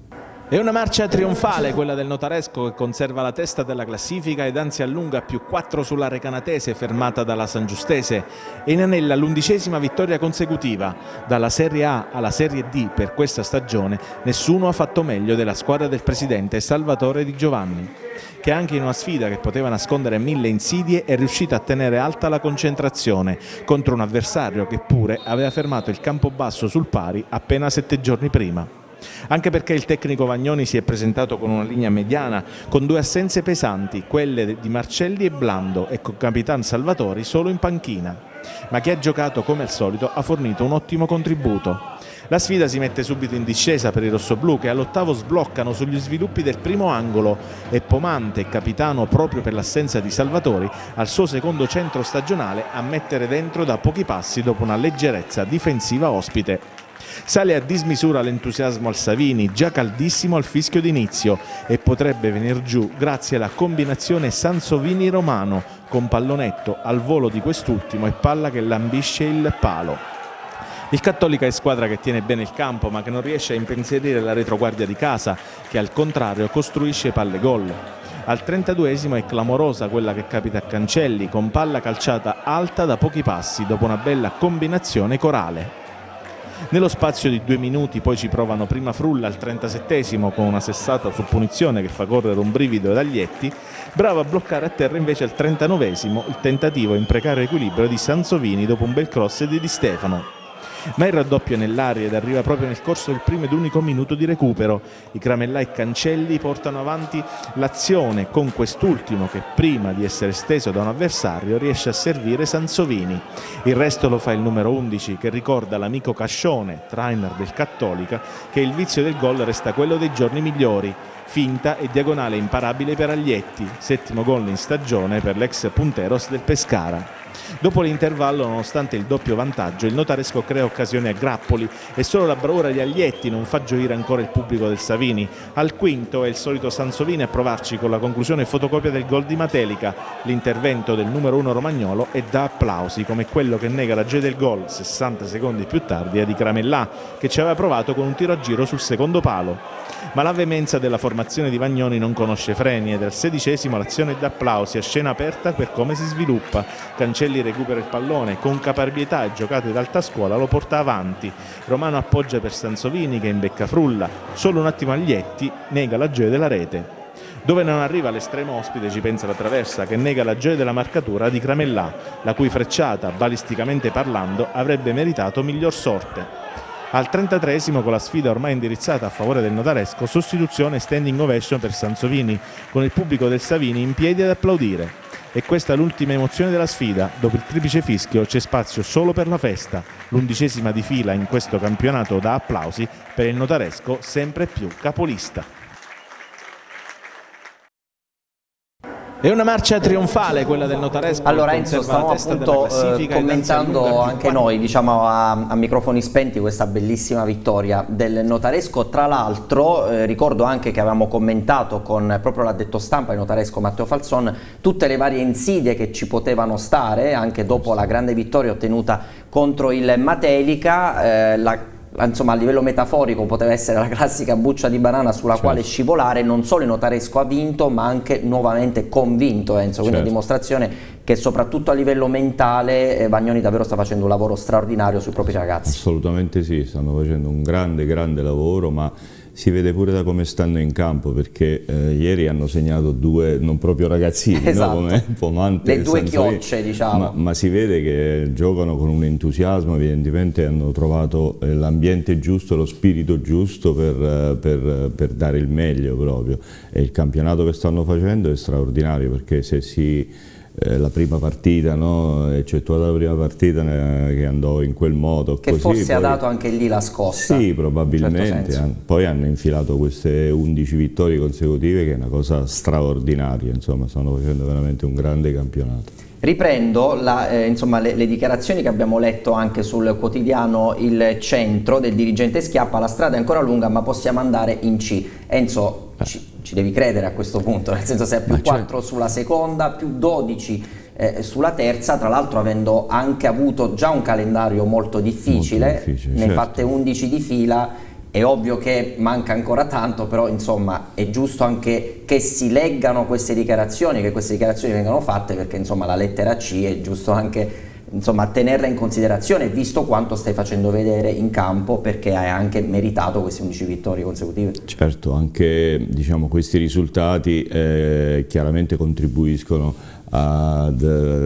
S8: È una marcia trionfale quella del Notaresco, che conserva la testa della classifica ed anzi allunga più quattro sulla Recanatese, fermata dalla San Giustese, e inanella l'undicesima vittoria consecutiva. Dalla Serie A alla Serie D per questa stagione nessuno ha fatto meglio della squadra del presidente Salvatore Di Giovanni, che anche in una sfida che poteva nascondere mille insidie è riuscita a tenere alta la concentrazione contro un avversario che pure aveva fermato il Campobasso sul pari appena sette giorni prima. Anche perché il tecnico Vagnoni si è presentato con una linea mediana, con due assenze pesanti, quelle di Marcelli e Blando, e con Capitan Salvatori solo in panchina. Ma chi ha giocato come al solito ha fornito un ottimo contributo. La sfida si mette subito in discesa per i rossoblù, che all'ottavo sbloccano sugli sviluppi del primo angolo e Pomante, capitano proprio per l'assenza di Salvatori, al suo secondo centro stagionale, a mettere dentro da pochi passi dopo una leggerezza difensiva ospite. Sale a dismisura l'entusiasmo al Savini, già caldissimo al fischio d'inizio, e potrebbe venir giù grazie alla combinazione Sansovini-Romano, con pallonetto al volo di quest'ultimo e palla che lambisce il palo. Il Cattolica è squadra che tiene bene il campo ma che non riesce a impensierire la retroguardia di casa, che al contrario costruisce palle gol. Al trentaduesimo è clamorosa quella che capita a Cancelli, con palla calciata alta da pochi passi dopo una bella combinazione corale. Nello spazio di due minuti poi ci provano prima Frulla al trentasettesimo con una sessata su punizione che fa correre un brivido ai taglietti, bravo a bloccare a terra invece al trentanovesimo il tentativo in precario equilibrio di Sansovini dopo un bel cross di Di Stefano. Ma il raddoppio nell'aria ed arriva proprio nel corso del primo ed unico minuto di recupero. I Cramellà e Cancelli portano avanti l'azione con quest'ultimo che, prima di essere steso da un avversario, riesce a servire Sansovini. Il resto lo fa il numero undici, che ricorda l'amico Cascione, trainer del Cattolica, che il vizio del gol resta quello dei giorni migliori. Finta e diagonale imparabile per Aglietti, settimo gol in stagione per l'ex Punteros del Pescara. Dopo l'intervallo, nonostante il doppio vantaggio, il Notaresco crea occasioni a grappoli e solo la bravura di Aglietti non fa gioire ancora il pubblico del Savini. Al quinto è il solito Sansovini a provarci con la conclusione fotocopia del gol di Matelica. L'intervento del numero uno romagnolo è da applausi, come quello che nega la gioia del gol sessanta secondi più tardi a Di Cramellà, che ci aveva provato con un tiro a giro sul secondo palo. Ma la veemenza della formazione di Vagnoni non conosce freni ed al sedicesimo l'azione è da applausi a scena aperta per come si sviluppa. Cancelli recupera il pallone, con caparbietà e giocate d'alta scuola lo porta avanti. Romano appoggia per Sansovini che imbecca Frulla, solo un attimo Aglietti nega la gioia della rete. Dove non arriva l'estremo ospite ci pensa la traversa, che nega la gioia della marcatura di Cramellà, la cui frecciata, balisticamente parlando, avrebbe meritato miglior sorte. Al trentatreesimo, con la sfida ormai indirizzata a favore del notaresco, sostituzione e standing ovation per Sansovini, con il pubblico del Savini in piedi ad applaudire. E questa è l'ultima emozione della sfida. Dopo il triplice fischio c'è spazio solo per la festa. L'undicesima di fila in questo campionato da applausi per il notaresco, sempre più capolista. È una marcia trionfale quella del notaresco.
S1: Allora Enzo, stavamo appunto eh, commentando anche noi, diciamo a, a microfoni spenti, questa bellissima vittoria del notaresco. Tra l'altro eh, ricordo anche che avevamo commentato con proprio l'addetto stampa il notaresco Matteo Falzon tutte le varie insidie che ci potevano stare anche dopo la grande vittoria ottenuta contro il Matelica. eh, la Insomma, a livello metaforico poteva essere la classica buccia di banana sulla certo. quale scivolare. Non solo il notaresco ha vinto, ma anche nuovamente convinto, Enzo, quindi certo. a dimostrazione che soprattutto a livello mentale eh, Vagnoni davvero sta facendo un lavoro straordinario sui propri ragazzi. Assolutamente sì, stanno facendo un grande grande lavoro, ma si vede pure da come stanno in campo, perché eh, ieri hanno segnato due non proprio ragazzini, esatto. no? Come Pomante le due chiocce, diciamo. Ma, ma si vede che giocano con un entusiasmo, evidentemente hanno trovato eh, l'ambiente giusto, lo spirito giusto per, per, per dare il meglio proprio. E il campionato che stanno facendo è straordinario, perché se si... Eh, la prima partita, no? eccettuata la prima partita eh, che andò in quel modo che così, forse poi... ha dato anche lì la scossa, sì probabilmente, certo poi hanno infilato queste undici vittorie consecutive, che è una cosa straordinaria, insomma stanno facendo veramente un grande campionato. Riprendo la, eh, insomma, le, le dichiarazioni che abbiamo letto anche sul quotidiano Il Centro del dirigente Schiappa. La strada è ancora lunga, ma possiamo andare in C. Enzo, eh. ci, ci devi credere a questo punto, nel senso, se è più ma quattro certo. sulla seconda, più dodici eh, sulla terza, tra l'altro avendo anche avuto già un calendario molto difficile, molto difficile ne certo. fatte undici di fila. È ovvio che manca ancora tanto, però insomma è giusto anche che si leggano queste dichiarazioni, che queste dichiarazioni vengano fatte, perché insomma la lettera C è giusto anche insomma tenerla in considerazione, visto quanto stai facendo vedere in campo, perché hai anche meritato queste undici vittorie consecutive. Certo, anche diciamo questi risultati eh, chiaramente contribuiscono Ad,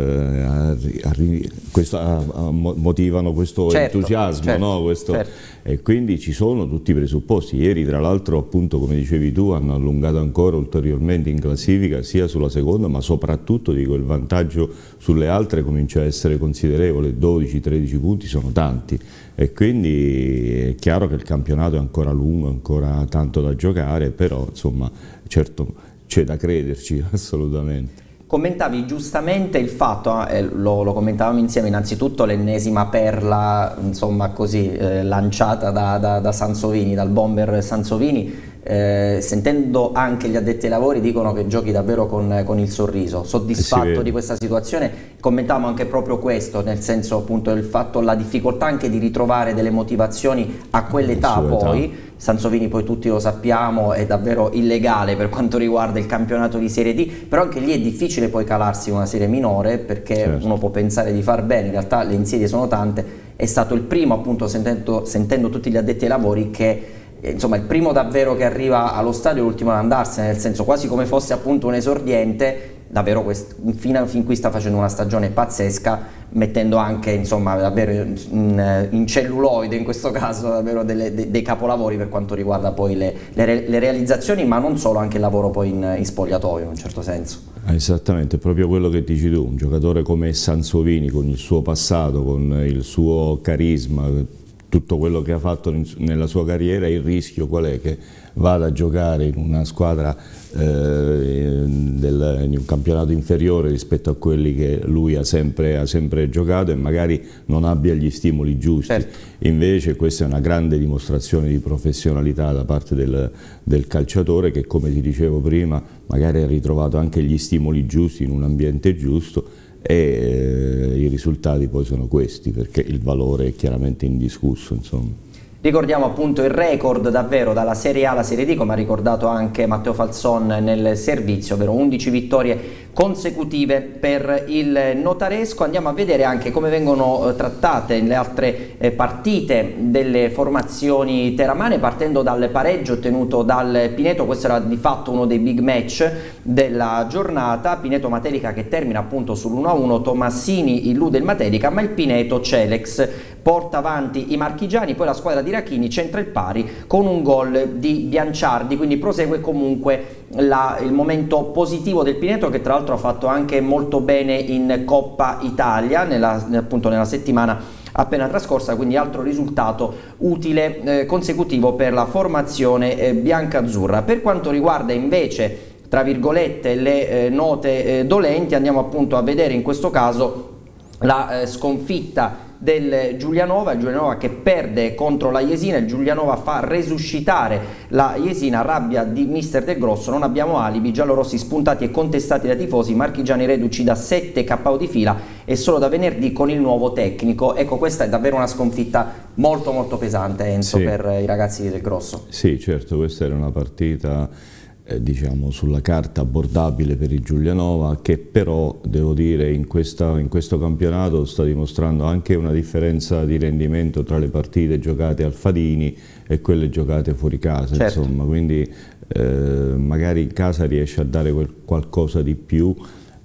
S1: a, a, questo, a, a, motivano questo certo, entusiasmo, certo, no? questo, certo. E quindi ci sono tutti i presupposti. Ieri tra l'altro, appunto come dicevi tu, hanno allungato ancora ulteriormente in classifica, sia sulla seconda, ma soprattutto dico il vantaggio sulle altre comincia a essere considerevole. Dodici tredici punti sono tanti, e quindi è chiaro che il campionato è ancora lungo, ancora tanto da giocare, però insomma certo c'è da crederci assolutamente. Commentavi giustamente il fatto, eh, lo, lo commentavamo insieme, innanzitutto l'ennesima perla insomma così eh, lanciata da, da, da Sansovini, dal bomber Sansovini. Eh, sentendo anche gli addetti ai lavori dicono che giochi davvero con, con il sorriso, soddisfatto di questa situazione. Commentavamo anche proprio questo, nel senso appunto del fatto, la difficoltà anche di ritrovare delle motivazioni a quell'età poi. Sansovini poi tutti lo sappiamo è davvero illegale per quanto riguarda il campionato di Serie D, però anche lì è difficile poi calarsi in una serie minore, perché certo. uno può pensare di far bene, in realtà le insidie sono tante. È stato il primo, appunto sentendo, sentendo tutti gli addetti ai lavori, che insomma il primo davvero che arriva allo stadio e l'ultimo ad andarsene, nel senso quasi come fosse appunto un esordiente. Davvero fino fin qui sta facendo una stagione pazzesca, mettendo anche insomma davvero in, in celluloide in questo caso davvero delle, de, dei capolavori per quanto riguarda poi le, le, le realizzazioni, ma non solo, anche il lavoro poi in, in spogliatoio in un certo senso. Esattamente, proprio quello che dici tu, un giocatore come Sansovini, con il suo passato, con il suo carisma, tutto quello che ha fatto nella sua carriera, il rischio qual è? Che vada a giocare in una squadra eh, del, in un campionato inferiore rispetto a quelli che lui ha sempre, ha sempre giocato, e magari non abbia gli stimoli giusti. Certo. Invece questa è una grande dimostrazione di professionalità da parte del, del calciatore, che come ti dicevo prima magari ha ritrovato anche gli stimoli giusti in un ambiente giusto, e eh, i risultati poi sono questi, perché il valore è chiaramente indiscusso, insomma. Ricordiamo appunto il record davvero dalla Serie A alla Serie D, come ha ricordato anche Matteo Falzon nel servizio, ovvero undici vittorie consecutive per il notaresco. Andiamo a vedere anche come vengono eh, trattate le altre eh, partite delle formazioni teramane, partendo dal pareggio ottenuto dal Pineto. Questo era di fatto uno dei big match della giornata. Pineto Matelica che termina appunto sull'uno a uno, Tomassini illude il Matelica, ma il Pineto Celex porta avanti i marchigiani, poi la squadra di Rachini centra il pari con un gol di Bianciardi, quindi prosegue comunque la, il momento positivo del Pineto, che tra l'altro ha fatto anche molto bene in Coppa Italia nella, appunto nella settimana appena trascorsa, quindi altro risultato utile eh, consecutivo per la formazione eh, biancazzurra. Per quanto riguarda invece, tra virgolette, le eh, note eh, dolenti, andiamo appunto a vedere in questo caso la eh, sconfitta del Giulianova, il Giulianova che perde contro la Jesina. Il Giulianova fa resuscitare la Jesina, rabbia di mister Del Grosso, non abbiamo alibi, giallorossi spuntati e contestati dai tifosi, marchigiani reduci da sette K O di fila e solo da venerdì con il nuovo tecnico. Ecco, questa è davvero una sconfitta molto molto pesante, Enzo, sì, per i ragazzi di Del Grosso.
S2: Sì, certo, questa era una partita Eh, diciamo sulla carta abbordabile per il Giulianova, che però devo dire in, questa, in questo campionato sta dimostrando anche una differenza di rendimento tra le partite giocate al Fadini e quelle giocate fuori casa, certo. Insomma, quindi eh, magari in casa riesce a dare quel qualcosa di più,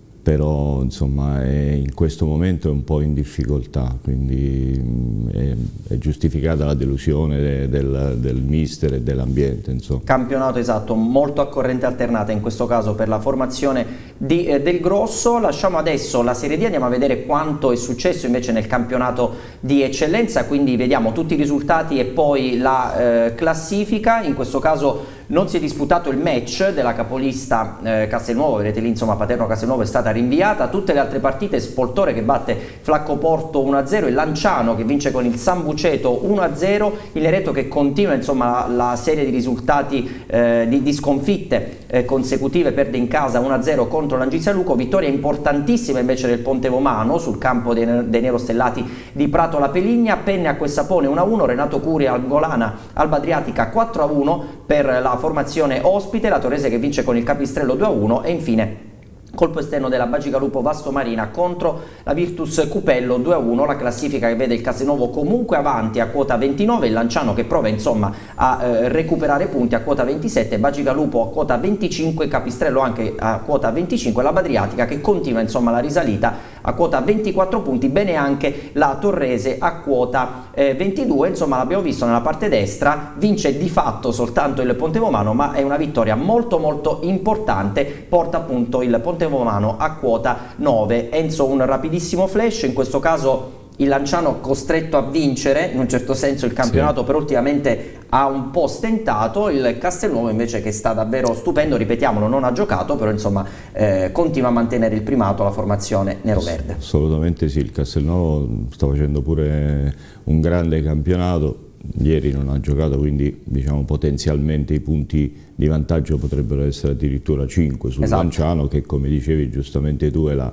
S2: però insomma è, in questo momento è un po' in difficoltà, quindi mh, è, è giustificata la delusione de, del, del mister e dell'ambiente.
S1: Campionato, esatto, molto a corrente alternata in questo caso per la formazione di eh, Del Grosso. Lasciamo adesso la Serie D, andiamo a vedere quanto è successo invece nel campionato di eccellenza, quindi vediamo tutti i risultati e poi la eh, classifica. In questo caso non si è disputato il match della capolista eh, Castelnuovo, vedete lì insomma Paterno Castelnuovo è stata rinviata, tutte le altre partite: Spoltore che batte Flaccoporto uno a zero, il Lanciano che vince con il San Buceto uno a zero, il Nereto che continua insomma la, la serie di risultati eh, di, di sconfitte eh, consecutive, perde in casa uno a zero contro l'Angizia Luco, vittoria importantissima invece del Pontevomano sul campo dei, dei nerostellati di Prato La Peligna, Penne a Quessapone uno a uno, Renato Curia Algolana Alba Adriatica quattro a uno per la formazione ospite, la Torrese che vince con il Capistrello due a uno e infine colpo esterno della Bagigalupo Vasto Marina contro la Virtus Cupello due a uno, la classifica che vede il Castelnuovo comunque avanti a quota ventinove, il Lanciano che prova insomma a eh, recuperare punti a quota ventisette, Bagigalupo a quota venticinque, Capistrello anche a quota venticinque, la Badriatica che continua insomma la risalita a quota ventiquattro punti, bene anche la Torrese a quota eh, ventidue, insomma l'abbiamo visto nella parte destra, vince di fatto soltanto il Pontevomano, ma è una vittoria molto molto importante, porta appunto il Pontevomano a quota nove. Enzo, un rapidissimo flash, in questo caso il Lanciano costretto a vincere in un certo senso il campionato, sì, però ultimamente ha un po' stentato, il Castelnuovo invece che sta davvero stupendo, ripetiamolo, non ha giocato, però insomma eh, continua a mantenere il primato la formazione nero-verde.
S2: Assolutamente sì, il Castelnuovo sta facendo pure un grande campionato, ieri non ha giocato, quindi diciamo potenzialmente i punti di vantaggio potrebbero essere addirittura cinque sul, esatto, Lanciano, che come dicevi giustamente tu è la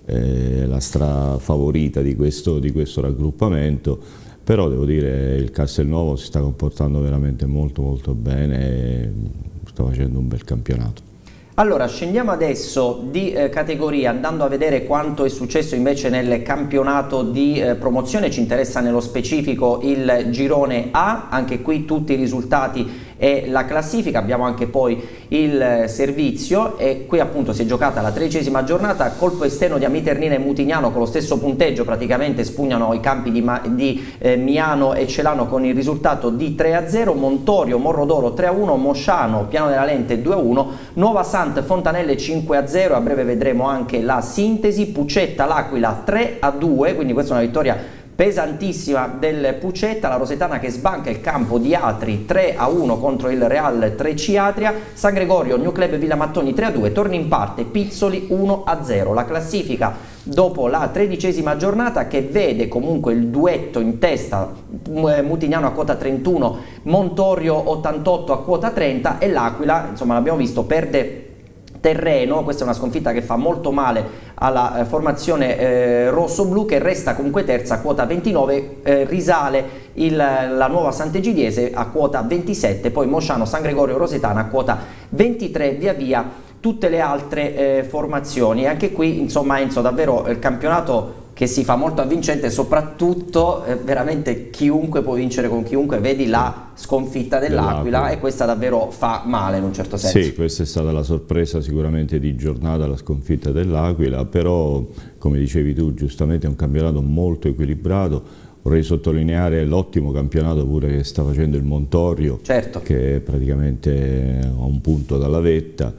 S2: Eh, la strafavorita di questo, di questo raggruppamento, però devo dire il Castelnuovo si sta comportando veramente molto molto bene e sta facendo un bel campionato.
S1: Allora scendiamo adesso di eh, categoria andando a vedere quanto è successo invece nel campionato di eh, promozione. Ci interessa nello specifico il girone A, anche qui tutti i risultati e la classifica, abbiamo anche poi il eh, servizio e qui appunto si è giocata la tredicesima giornata, colpo esterno di Amiternina e Mutignano con lo stesso punteggio, praticamente spugnano i campi di, di eh, Miano e Celano con il risultato di tre a zero, Montorio Morrodoro tre a uno, Mosciano Piano della Lente due a uno, Nuova Sant Fontanelle cinque a zero, a breve vedremo anche la sintesi, Pucetta L'Aquila tre a due, quindi questa è una vittoria pesantissima del Pucetta, la Rosetana che sbanca il campo di Atri tre a uno contro il Real tre C Atria, San Gregorio New Club Villa Mattoni tre a due, torna in parte Pizzoli uno a zero. La classifica dopo la tredicesima giornata che vede comunque il duetto in testa, Mutignano a quota trentuno, Montorio ottantotto a quota trenta e l'Aquila, insomma l'abbiamo visto, perde terreno, questa è una sconfitta che fa molto male alla eh, formazione eh, rosso-blu, che resta comunque terza a quota ventinove, eh, risale il, la nuova Sant'Egidiese a quota ventisette, poi Mosciano, San Gregorio Rosetana a quota ventitré, via via tutte le altre eh, formazioni. Anche qui insomma Enzo, davvero il campionato che si fa molto avvincente, soprattutto eh, veramente chiunque può vincere con chiunque, vedi la sconfitta dell'Aquila e questa davvero fa male in un certo senso.
S2: Sì, questa è stata la sorpresa sicuramente di giornata, la sconfitta dell'Aquila, però come dicevi tu giustamente è un campionato molto equilibrato, vorrei sottolineare l'ottimo campionato pure che sta facendo il Montorio,
S1: certo,
S2: che è praticamente a un punto dalla vetta.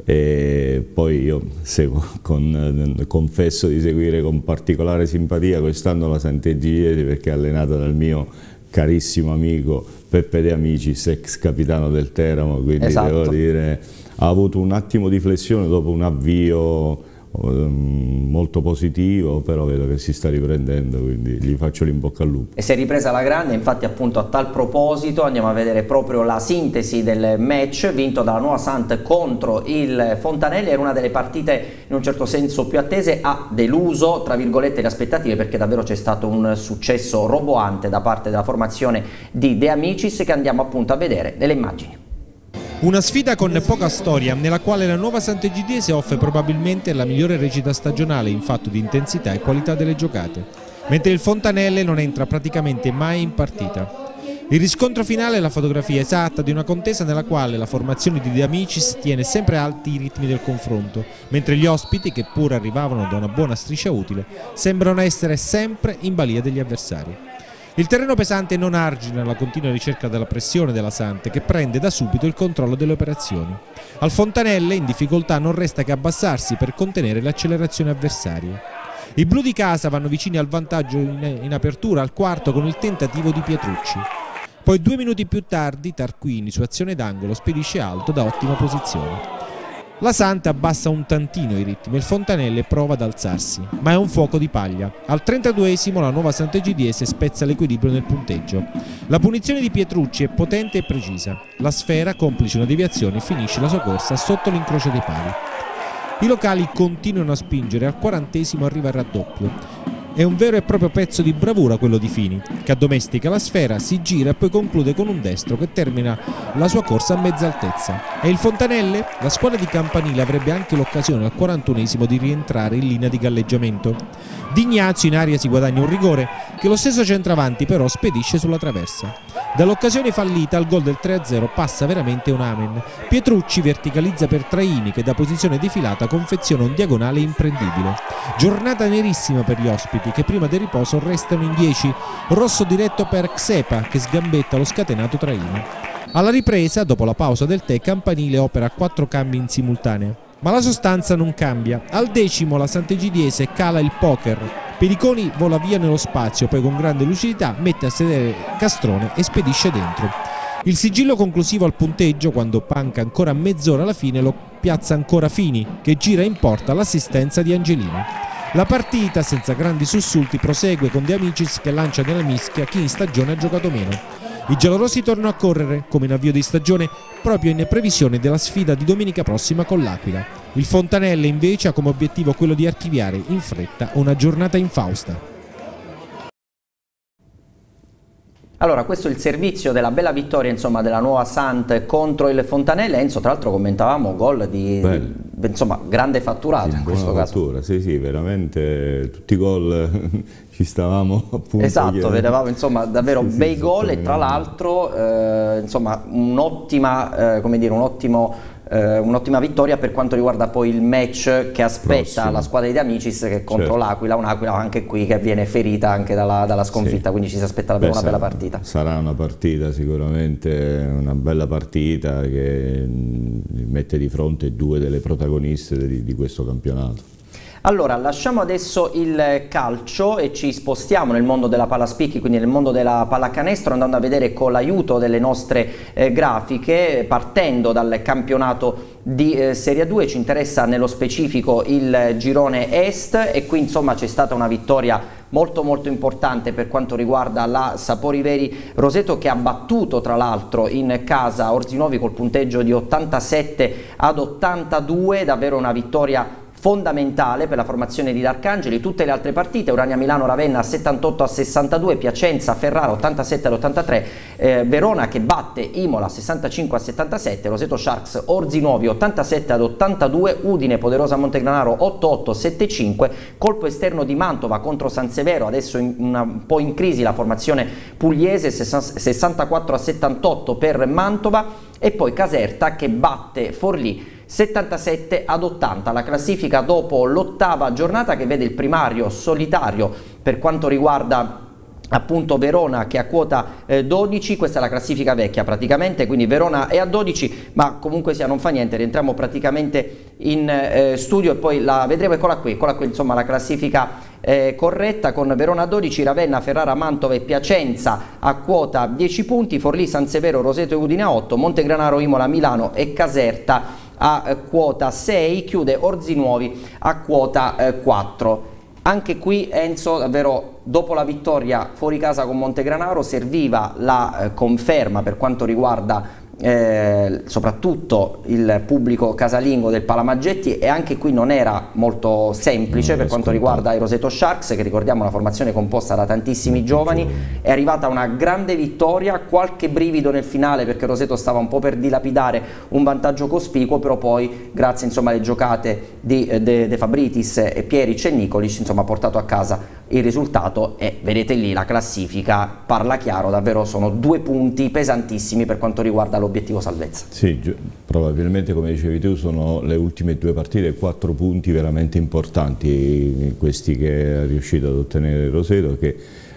S2: E poi io seguo con, confesso di seguire con particolare simpatia quest'anno la Sant'Egidiese, perché è allenata dal mio carissimo amico Peppe De Amicis, ex capitano del Teramo, quindi esatto, devo dire ha avuto un attimo di flessione dopo un avvio molto positivo, però vedo che si sta riprendendo, quindi gli faccio l'in bocca al lupo.
S1: E si è ripresa alla grande, infatti appunto a tal proposito andiamo a vedere proprio la sintesi del match vinto dalla Nuova Sant contro il Fontanelle. Era una delle partite in un certo senso più attese, ha deluso tra virgolette le aspettative, perché davvero c'è stato un successo roboante da parte della formazione di De Amicis, che andiamo appunto a vedere nelle immagini.
S9: Una sfida con poca storia, nella quale la Nuova Sant'Egidiese offre probabilmente la migliore recita stagionale in fatto di intensità e qualità delle giocate, mentre il Fontanelle non entra praticamente mai in partita. Il riscontro finale è la fotografia esatta di una contesa nella quale la formazione di De Amicis tiene sempre alti i ritmi del confronto, mentre gli ospiti, che pure arrivavano da una buona striscia utile, sembrano essere sempre in balia degli avversari. Il terreno pesante non argina la continua ricerca della pressione della Sante, che prende da subito il controllo delle operazioni. Al Fontanelle in difficoltà non resta che abbassarsi per contenere le accelerazioni avversarie. I blu di casa vanno vicini al vantaggio in, in apertura al quarto con il tentativo di Pietrucci. Poi due minuti più tardi Tarquini su azione d'angolo spedisce alto da ottima posizione. La Sante abbassa un tantino i ritmi e il Fontanelle prova ad alzarsi, ma è un fuoco di paglia. Al trentaduesimo la Nuova Sant'Egidiese spezza l'equilibrio nel punteggio. La punizione di Pietrucci è potente e precisa. La sfera, complice una deviazione, finisce la sua corsa sotto l'incrocio dei pali. I locali continuano a spingere, al quarantesimo arriva il raddoppio. È un vero e proprio pezzo di bravura quello di Fini, che addomestica la sfera, si gira e poi conclude con un destro che termina la sua corsa a mezza altezza. E il Fontanelle? La squadra di Campanile avrebbe anche l'occasione al quarantunesimo di rientrare in linea di galleggiamento. D'Ignazio in aria si guadagna un rigore che lo stesso centravanti però spedisce sulla traversa. Dall'occasione fallita al gol del tre a zero passa veramente un amen. Pietrucci verticalizza per Traini, che da posizione defilata confeziona un diagonale imprendibile. Giornata nerissima per gli ospiti, che prima del riposo restano in dieci, rosso diretto per Xepa, che sgambetta lo scatenato Traini. Alla ripresa, dopo la pausa del tè, Campanile opera quattro cambi in simultanea. Ma la sostanza non cambia. Al decimo la Sant'Egidiese cala il poker. Periconi vola via nello spazio, poi con grande lucidità mette a sedere Castrone e spedisce dentro. Il sigillo conclusivo al punteggio, quando manca ancora mezz'ora alla fine, lo piazza ancora Fini, che gira in porta l'assistenza di Angelini. La partita, senza grandi sussulti, prosegue con De Amicis che lancia nella mischia chi in stagione ha giocato meno. I giallorossi tornano a correre, come in avvio di stagione, proprio in previsione della sfida di domenica prossima con l'Aquila. Il Fontanelle invece ha come obiettivo quello di archiviare in fretta una giornata infausta.
S1: Allora, questo è il servizio della bella vittoria, insomma, della Nuova Sant contro il Fontanelle. Enzo, tra l'altro commentavamo gol di, di insomma, grande fatturato in questo
S2: fattura, caso. Sì, sì, veramente tutti i gol ci stavamo appunto.
S1: Esatto, vedevamo insomma davvero sì, bei sì, gol e tra l'altro eh, insomma un'ottima, eh, come dire, un ottimo Uh, un'ottima vittoria per quanto riguarda poi il match che aspetta Prossimo. la squadra di De Amicis, che è contro certo. l'Aquila, un'Aquila anche qui che viene ferita anche dalla, dalla sconfitta, sì. quindi ci si aspetta davvero Beh, una bella partita.
S2: Sarà una partita sicuramente, una bella partita che mette di fronte due delle protagoniste di, di questo campionato.
S1: Allora, lasciamo adesso il calcio e ci spostiamo nel mondo della pallaspicchi, quindi nel mondo della pallacanestro, andando a vedere con l'aiuto delle nostre eh, grafiche, partendo dal campionato di eh, Serie due. Ci interessa nello specifico il girone Est e qui insomma c'è stata una vittoria molto molto importante per quanto riguarda la Saporiveri Roseto, che ha battuto tra l'altro in casa Orzinuovi col punteggio di ottantasette ad ottantadue, davvero una vittoria fondamentale per la formazione di D'Arcangeli. Tutte le altre partite: Urania Milano Ravenna settantotto a sessantadue, Piacenza Ferrara ottantasette ad ottantatré, eh, Verona che batte Imola sessantacinque a settantasette, Roseto Sharks Orzinuovi ottantasette ad ottantadue, Udine Poderosa Montegranaro ottantotto settantacinque, colpo esterno di Mantova contro San Severo, adesso in, una, un po' in crisi la formazione pugliese, sessantaquattro a settantotto per Mantova, e poi Caserta che batte Forlì settantasette ad ottanta. La classifica dopo l'ottava giornata che vede il primario solitario per quanto riguarda appunto Verona che è a quota eh, dodici, questa è la classifica vecchia praticamente, quindi Verona è a dodici, ma comunque sia non fa niente, rientriamo praticamente in eh, studio e poi la vedremo. Eccola qui, eccola qui insomma la classifica eh, corretta, con Verona a dodici, Ravenna, Ferrara, Mantova e Piacenza a quota dieci punti, Forlì, San Severo, Roseto e Udine a otto, Montegranaro, Imola, Milano e Caserta a eh, quota sei, chiude Orzinuovi a quota eh, quattro. Anche qui Enzo, davvero dopo la vittoria fuori casa con Montegranaro serviva la eh, conferma per quanto riguarda eh, soprattutto il pubblico casalingo del Palamaggetti, e anche qui non era molto semplice per quanto riguarda i Roseto Sharks, che ricordiamo una formazione composta da tantissimi giovani. È arrivata una grande vittoria, qualche brivido nel finale perché Roseto stava un po' per dilapidare un vantaggio cospicuo, però poi grazie insomma alle giocate di eh, De, De Fabritis e Pieric e Nicolic insomma ha portato a casa il risultato, e vedete lì la classifica parla chiaro, davvero sono due punti pesantissimi per quanto riguarda l'obiettivo salvezza.
S2: Sì, probabilmente come dicevi tu sono le ultime due partite, quattro punti veramente importanti questi che è riuscito ad ottenere Roseto, che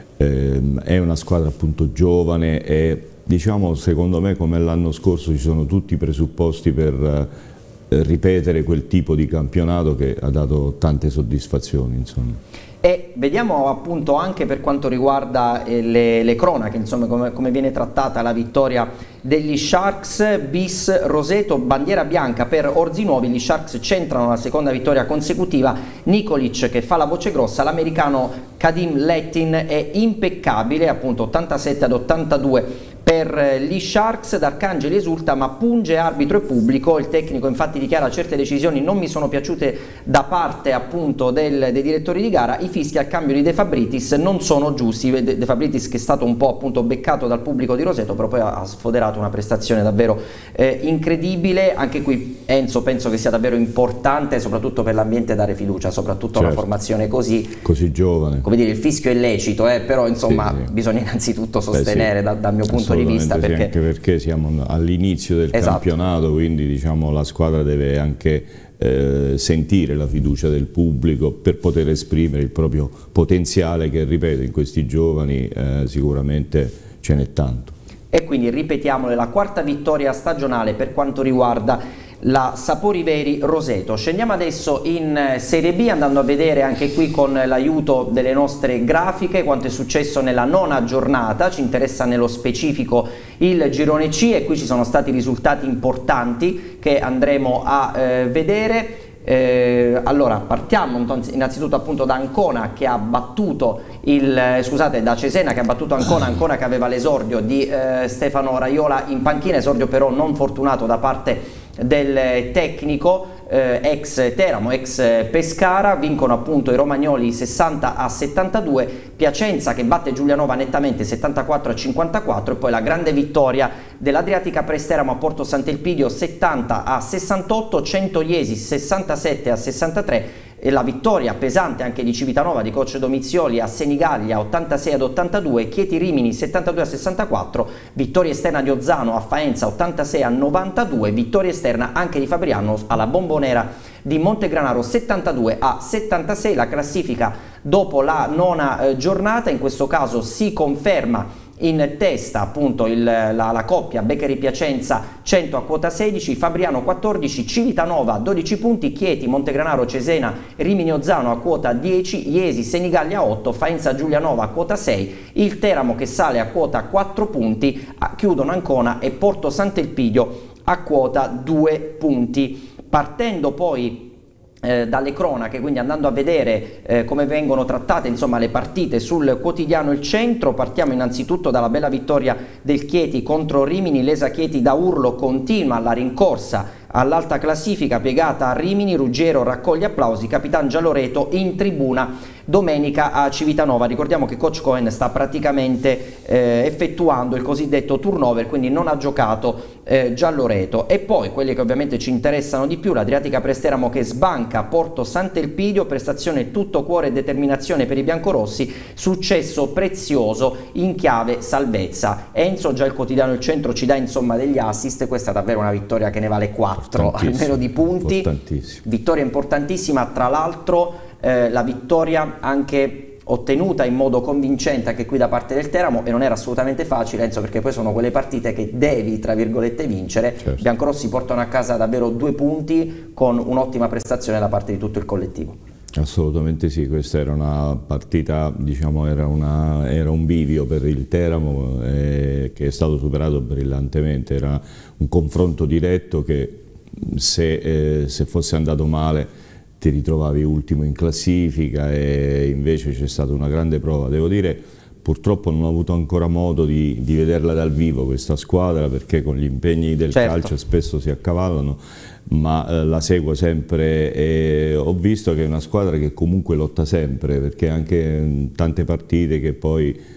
S2: ehm, è una squadra appunto giovane e diciamo secondo me come l'anno scorso ci sono tutti i presupposti per eh, ripetere quel tipo di campionato che ha dato tante soddisfazioni insomma.
S1: E vediamo appunto anche per quanto riguarda eh, le, le cronache, insomma come, come viene trattata la vittoria degli Sharks. Bis Roseto, bandiera bianca per Orzinuovi, gli Sharks centrano la seconda vittoria consecutiva, Nicolic che fa la voce grossa, l'americano Kadim Lettin è impeccabile, appunto ottantasette ad ottantadue per gli Sharks. D'Arcangeli esulta ma punge arbitro e pubblico, il tecnico infatti dichiara certe decisioni non mi sono piaciute da parte appunto del, dei direttori di gara, i fischi al cambio di De Fabritis non sono giusti. De, De Fabritis che è stato un po' appunto beccato dal pubblico di Roseto, però poi ha, ha sfoderato una prestazione davvero eh, incredibile. Anche qui Enzo penso che sia davvero importante soprattutto per l'ambiente dare fiducia, soprattutto certo. Una formazione così
S2: così giovane,
S1: come dire, il fischio è lecito eh, però insomma sì, sì. Bisogna innanzitutto sostenere Beh, sì. da, dal mio punto di vista perché...
S2: Sì, anche perché siamo all'inizio del esatto. campionato, quindi diciamo la squadra deve anche eh, sentire la fiducia del pubblico per poter esprimere il proprio potenziale che, ripeto, in questi giovani eh, sicuramente ce n'è tanto.
S1: E quindi ripetiamole, la quarta vittoria stagionale per quanto riguarda la Sapori Veri Roseto. Scendiamo adesso in Serie B andando a vedere anche qui con l'aiuto delle nostre grafiche quanto è successo nella nona giornata. Ci interessa nello specifico il girone C e qui ci sono stati risultati importanti che andremo a eh, vedere. Eh, allora partiamo innanzitutto appunto da Ancona che ha battuto il eh, scusate da Cesena che ha battuto Ancona, Ancona che aveva l'esordio di eh, Stefano Raiola in panchina, esordio però non fortunato da parte del tecnico eh, ex Teramo, ex Pescara. Vincono appunto i romagnoli sessanta a settantadue, Piacenza che batte Giulianova nettamente settantaquattro a cinquantaquattro e poi la grande vittoria dell'Adriatica Presteramo a Porto Sant'Elpidio settanta a sessantotto, Cento Iesi sessantasette a sessantatré e la vittoria pesante anche di Civitanova di coach Domizioli a Senigallia ottantasei ad ottantadue, Chieti Rimini settantadue a sessantaquattro, vittoria esterna di Ozzano a Faenza ottantasei a novantadue, vittoria esterna anche di Fabriano alla Bombonera di Montegranaro settantadue a settantasei. La classifica dopo la nona eh, giornata in questo caso si conferma in testa appunto il, la, la coppia Beccheri Piacenza cento a quota sedici, Fabriano quattordici, Civitanova dodici punti, Chieti, Montegranaro, Cesena, Rimini Ozzano a quota dieci, Iesi, Senigallia otto, Faenza Giulianova a quota sei, il Teramo che sale a quota quattro punti, a, chiudono Ancona e Porto Sant'Elpidio a quota due punti. Partendo poi Eh, dalle cronache, quindi andando a vedere eh, come vengono trattate insomma le partite sul quotidiano Il Centro, partiamo innanzitutto dalla bella vittoria del Chieti contro Rimini. L'Esa Chieti da urlo continua la rincorsa all'alta classifica piegata a Rimini, Ruggero raccoglie applausi, Capitan Gialloreto in tribuna domenica a Civitanova. Ricordiamo che coach Cohen sta praticamente eh, effettuando il cosiddetto turnover, quindi non ha giocato eh, Gialloreto. E poi quelli che ovviamente ci interessano di più, l'Adriatica Presteramo che sbanca Porto Sant'Elpidio, prestazione tutto cuore e determinazione per i biancorossi, successo prezioso in chiave salvezza. Enzo, già il quotidiano Il Centro ci dà insomma degli assist, questa è davvero una vittoria che ne vale quattro almeno di punti, vittoria importantissima. Tra l'altro eh, la vittoria anche ottenuta in modo convincente anche qui da parte del Teramo, e non era assolutamente facile, Enzo, perché poi sono quelle partite che devi, tra virgolette, vincere. Certo. Biancorossi portano a casa davvero due punti con un'ottima prestazione da parte di tutto il collettivo.
S2: Assolutamente sì, questa era una partita, diciamo, era, una, era un bivio per il Teramo eh, che è stato superato brillantemente. Era un confronto diretto che se, eh, se fosse andato male ti ritrovavi ultimo in classifica, e invece c'è stata una grande prova. Devo dire, purtroppo non ho avuto ancora modo di, di vederla dal vivo questa squadra, perché con gli impegni del certo. calcio spesso si accavallano, ma eh, la seguo sempre e ho visto che è una squadra che comunque lotta sempre, perché anche in tante partite che poi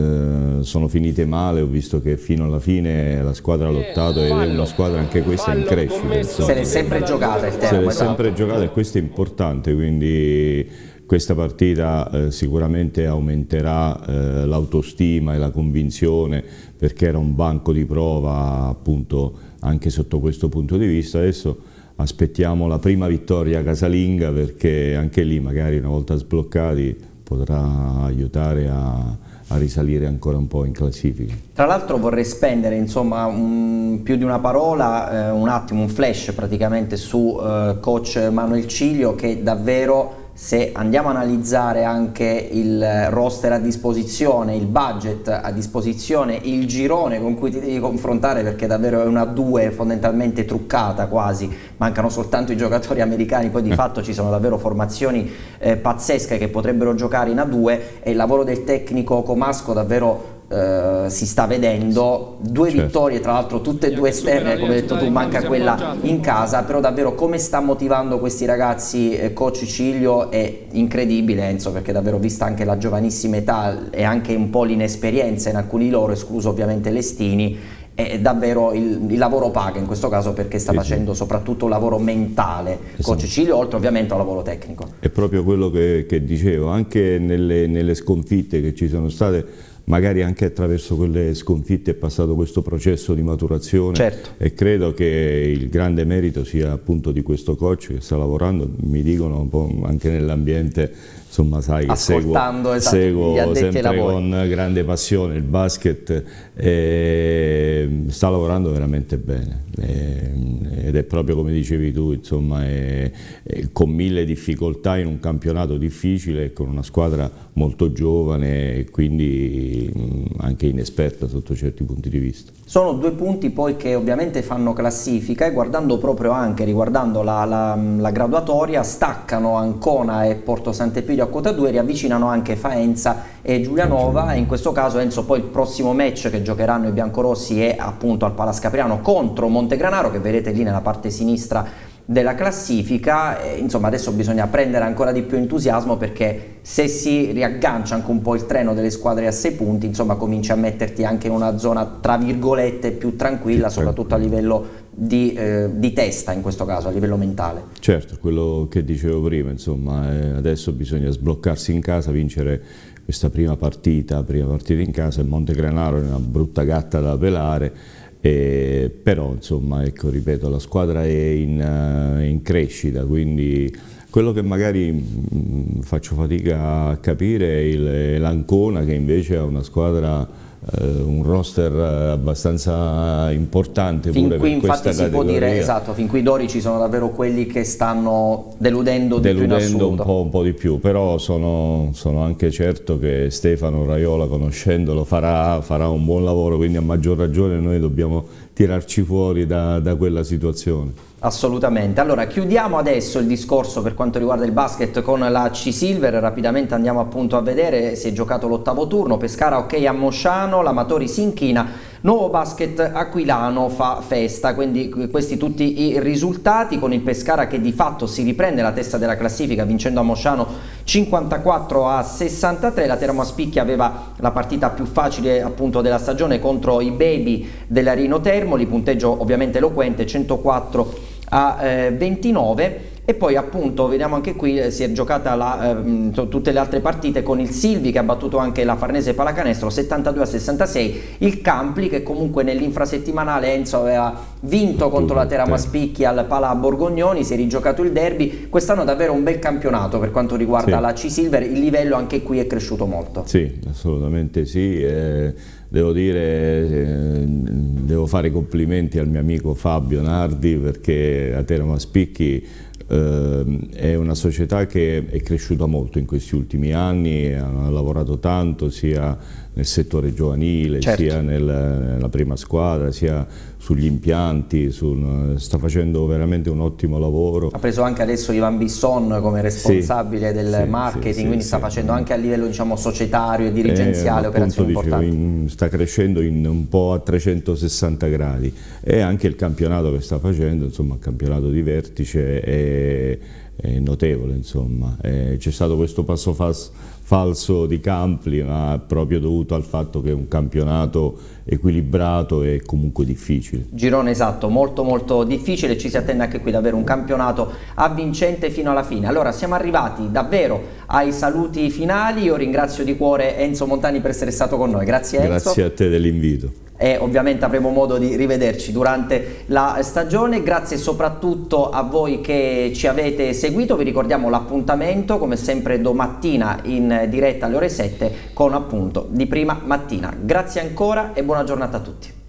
S2: eh, sono finite male, ho visto che fino alla fine la squadra ha lottato, ed è una squadra anche questa in crescita.
S1: Se l'è sempre giocata il Teramo.
S2: Se l'è sempre giocata, e questo è importante, quindi questa partita eh, sicuramente aumenterà eh, l'autostima e la convinzione, perché era un banco di prova appunto anche sotto questo punto di vista. Adesso aspettiamo la prima vittoria casalinga, perché anche lì magari una volta sbloccati potrà aiutare a, a risalire ancora un po' in classifica.
S1: Tra l'altro vorrei spendere insomma un, più di una parola, eh, un attimo, un flash praticamente su eh, coach Manuel Ciglio, che davvero, se andiamo a analizzare anche il roster a disposizione, il budget a disposizione, il girone con cui ti devi confrontare, perché davvero è una due fondamentalmente truccata quasi, mancano soltanto i giocatori americani, poi di fatto ci sono davvero formazioni eh, pazzesche che potrebbero giocare in A due, e il lavoro del tecnico comasco davvero Uh, si sta vedendo. Due certo. vittorie, tra l'altro tutte e due esterne, come hai detto tu, manca quella in casa, però davvero come sta motivando questi ragazzi eh, coach Ciglio è incredibile, Enzo, perché davvero, vista anche la giovanissima età e anche un po' l'inesperienza in alcuni loro, escluso ovviamente Lestini, è davvero il, il lavoro paga in questo caso, perché sta sì, facendo sì. soprattutto un lavoro mentale, esatto. coach Ciglio, oltre ovviamente al lavoro tecnico.
S2: È proprio quello che, che dicevo, anche nelle, nelle sconfitte che ci sono state, magari anche attraverso quelle sconfitte è passato questo processo di maturazione, certo. e credo che il grande merito sia appunto di questo coach che sta lavorando. Mi dicono un po' anche nell'ambiente, insomma, sai che seguo, esatto, seguo sempre con grande passione il basket, e sta lavorando veramente bene, e, ed è proprio come dicevi tu, insomma, è, è con mille difficoltà in un campionato difficile, con una squadra molto giovane e quindi anche inesperta sotto certi punti di vista.
S1: Sono due punti poi che ovviamente fanno classifica, e guardando proprio anche, riguardando la, la, la graduatoria, staccano Ancona e Porto Sant'Epidio a quota due, riavvicinano anche Faenza e Giulianova, e in questo caso, Enzo, poi il prossimo match che giocheranno i biancorossi è appunto al Palascapriano contro Montegranaro, che vedete lì nella parte sinistra della classifica. E, insomma, adesso bisogna prendere ancora di più entusiasmo, perché se si riaggancia anche un po' il treno delle squadre a sei punti, insomma, cominci a metterti anche in una zona tra virgolette più tranquilla, soprattutto a livello di, eh, di testa, in questo caso a livello mentale.
S2: Certo, quello che dicevo prima, insomma, eh, adesso bisogna sbloccarsi in casa, vincere questa prima partita, prima partita in casa. Il Montegranaro è una brutta gatta da pelare, Eh, però insomma, ecco, ripeto, la squadra è in, uh, in crescita, quindi quello che magari mh, faccio fatica a capire è l'Ancona, che invece ha una squadra, Uh, un roster uh, abbastanza importante
S1: fin
S2: pure
S1: qui,
S2: per questa
S1: infatti si
S2: categoria.
S1: Può dire, esatto, fin qui i dorici sono davvero quelli che stanno deludendo,
S2: deludendo
S1: di più in assoluto.
S2: un po', un po' di più, però sono, sono anche certo che Stefano Raiola, conoscendolo, farà, farà un buon lavoro, quindi a maggior ragione noi dobbiamo tirarci fuori da, da quella situazione.
S1: Assolutamente. Allora, chiudiamo adesso il discorso per quanto riguarda il basket con la C-Silver. Rapidamente andiamo appunto a vedere, si è giocato l'ottavo turno. Pescara ok a Mosciano, l'Amatori si inchina, Nuovo Basket Aquilano fa festa. Quindi questi tutti i risultati, con il Pescara che di fatto si riprende la testa della classifica vincendo a Mosciano cinquantaquattro a sessantatré. La Teramo Aspicchia aveva la partita più facile appunto della stagione contro i Baby della Rino Termoli, punteggio ovviamente eloquente, centoquattro a ventinove. e poi appunto vediamo anche qui eh, si è giocata la, eh, tutte le altre partite con il Silvi che ha battuto anche la Farnese Pallacanestro settantadue a sessantasei, il Campli che comunque nell'infrasettimanale Enzo aveva vinto contro la Teramo Aspicchi al Pala Borgognoni, si è rigiocato il derby, quest'anno davvero un bel campionato per quanto riguarda sì. la C-Silver, il livello anche qui è cresciuto molto.
S2: Sì, assolutamente sì, eh, devo dire, eh, devo fare i complimenti al mio amico Fabio Nardi perché la Teramo Aspicchi eh, è una società che è cresciuta molto in questi ultimi anni, hanno lavorato tanto sia nel settore giovanile, certo. sia nel, nella prima squadra, sia sugli impianti, sul, sta facendo veramente un ottimo lavoro.
S1: Ha preso anche adesso Ivan Bisson come responsabile sì, del sì, marketing, sì, quindi sì, sta facendo sì. anche a livello diciamo societario e dirigenziale eh, operazioni appunto, importanti. Dicevo, in, sta crescendo in un po' a trecentosessanta gradi e anche il campionato che sta facendo, insomma il campionato di vertice è, è notevole, insomma. C'è stato questo passo fas, falso di Campli, ma proprio dovuto al fatto che è un campionato equilibrato e comunque difficile. Girone esatto, molto molto difficile, ci si attende anche qui davvero un campionato avvincente fino alla fine. Allora siamo arrivati davvero ai saluti finali, io ringrazio di cuore Enzo Montani per essere stato con noi, grazie Enzo.
S2: Grazie a te dell'invito.
S1: E ovviamente avremo modo di rivederci durante la stagione, grazie soprattutto a voi che ci avete seguito, vi ricordiamo l'appuntamento come sempre domattina in diretta alle ore sette con appunto Di Prima Mattina. Grazie ancora e buona giornata a tutti.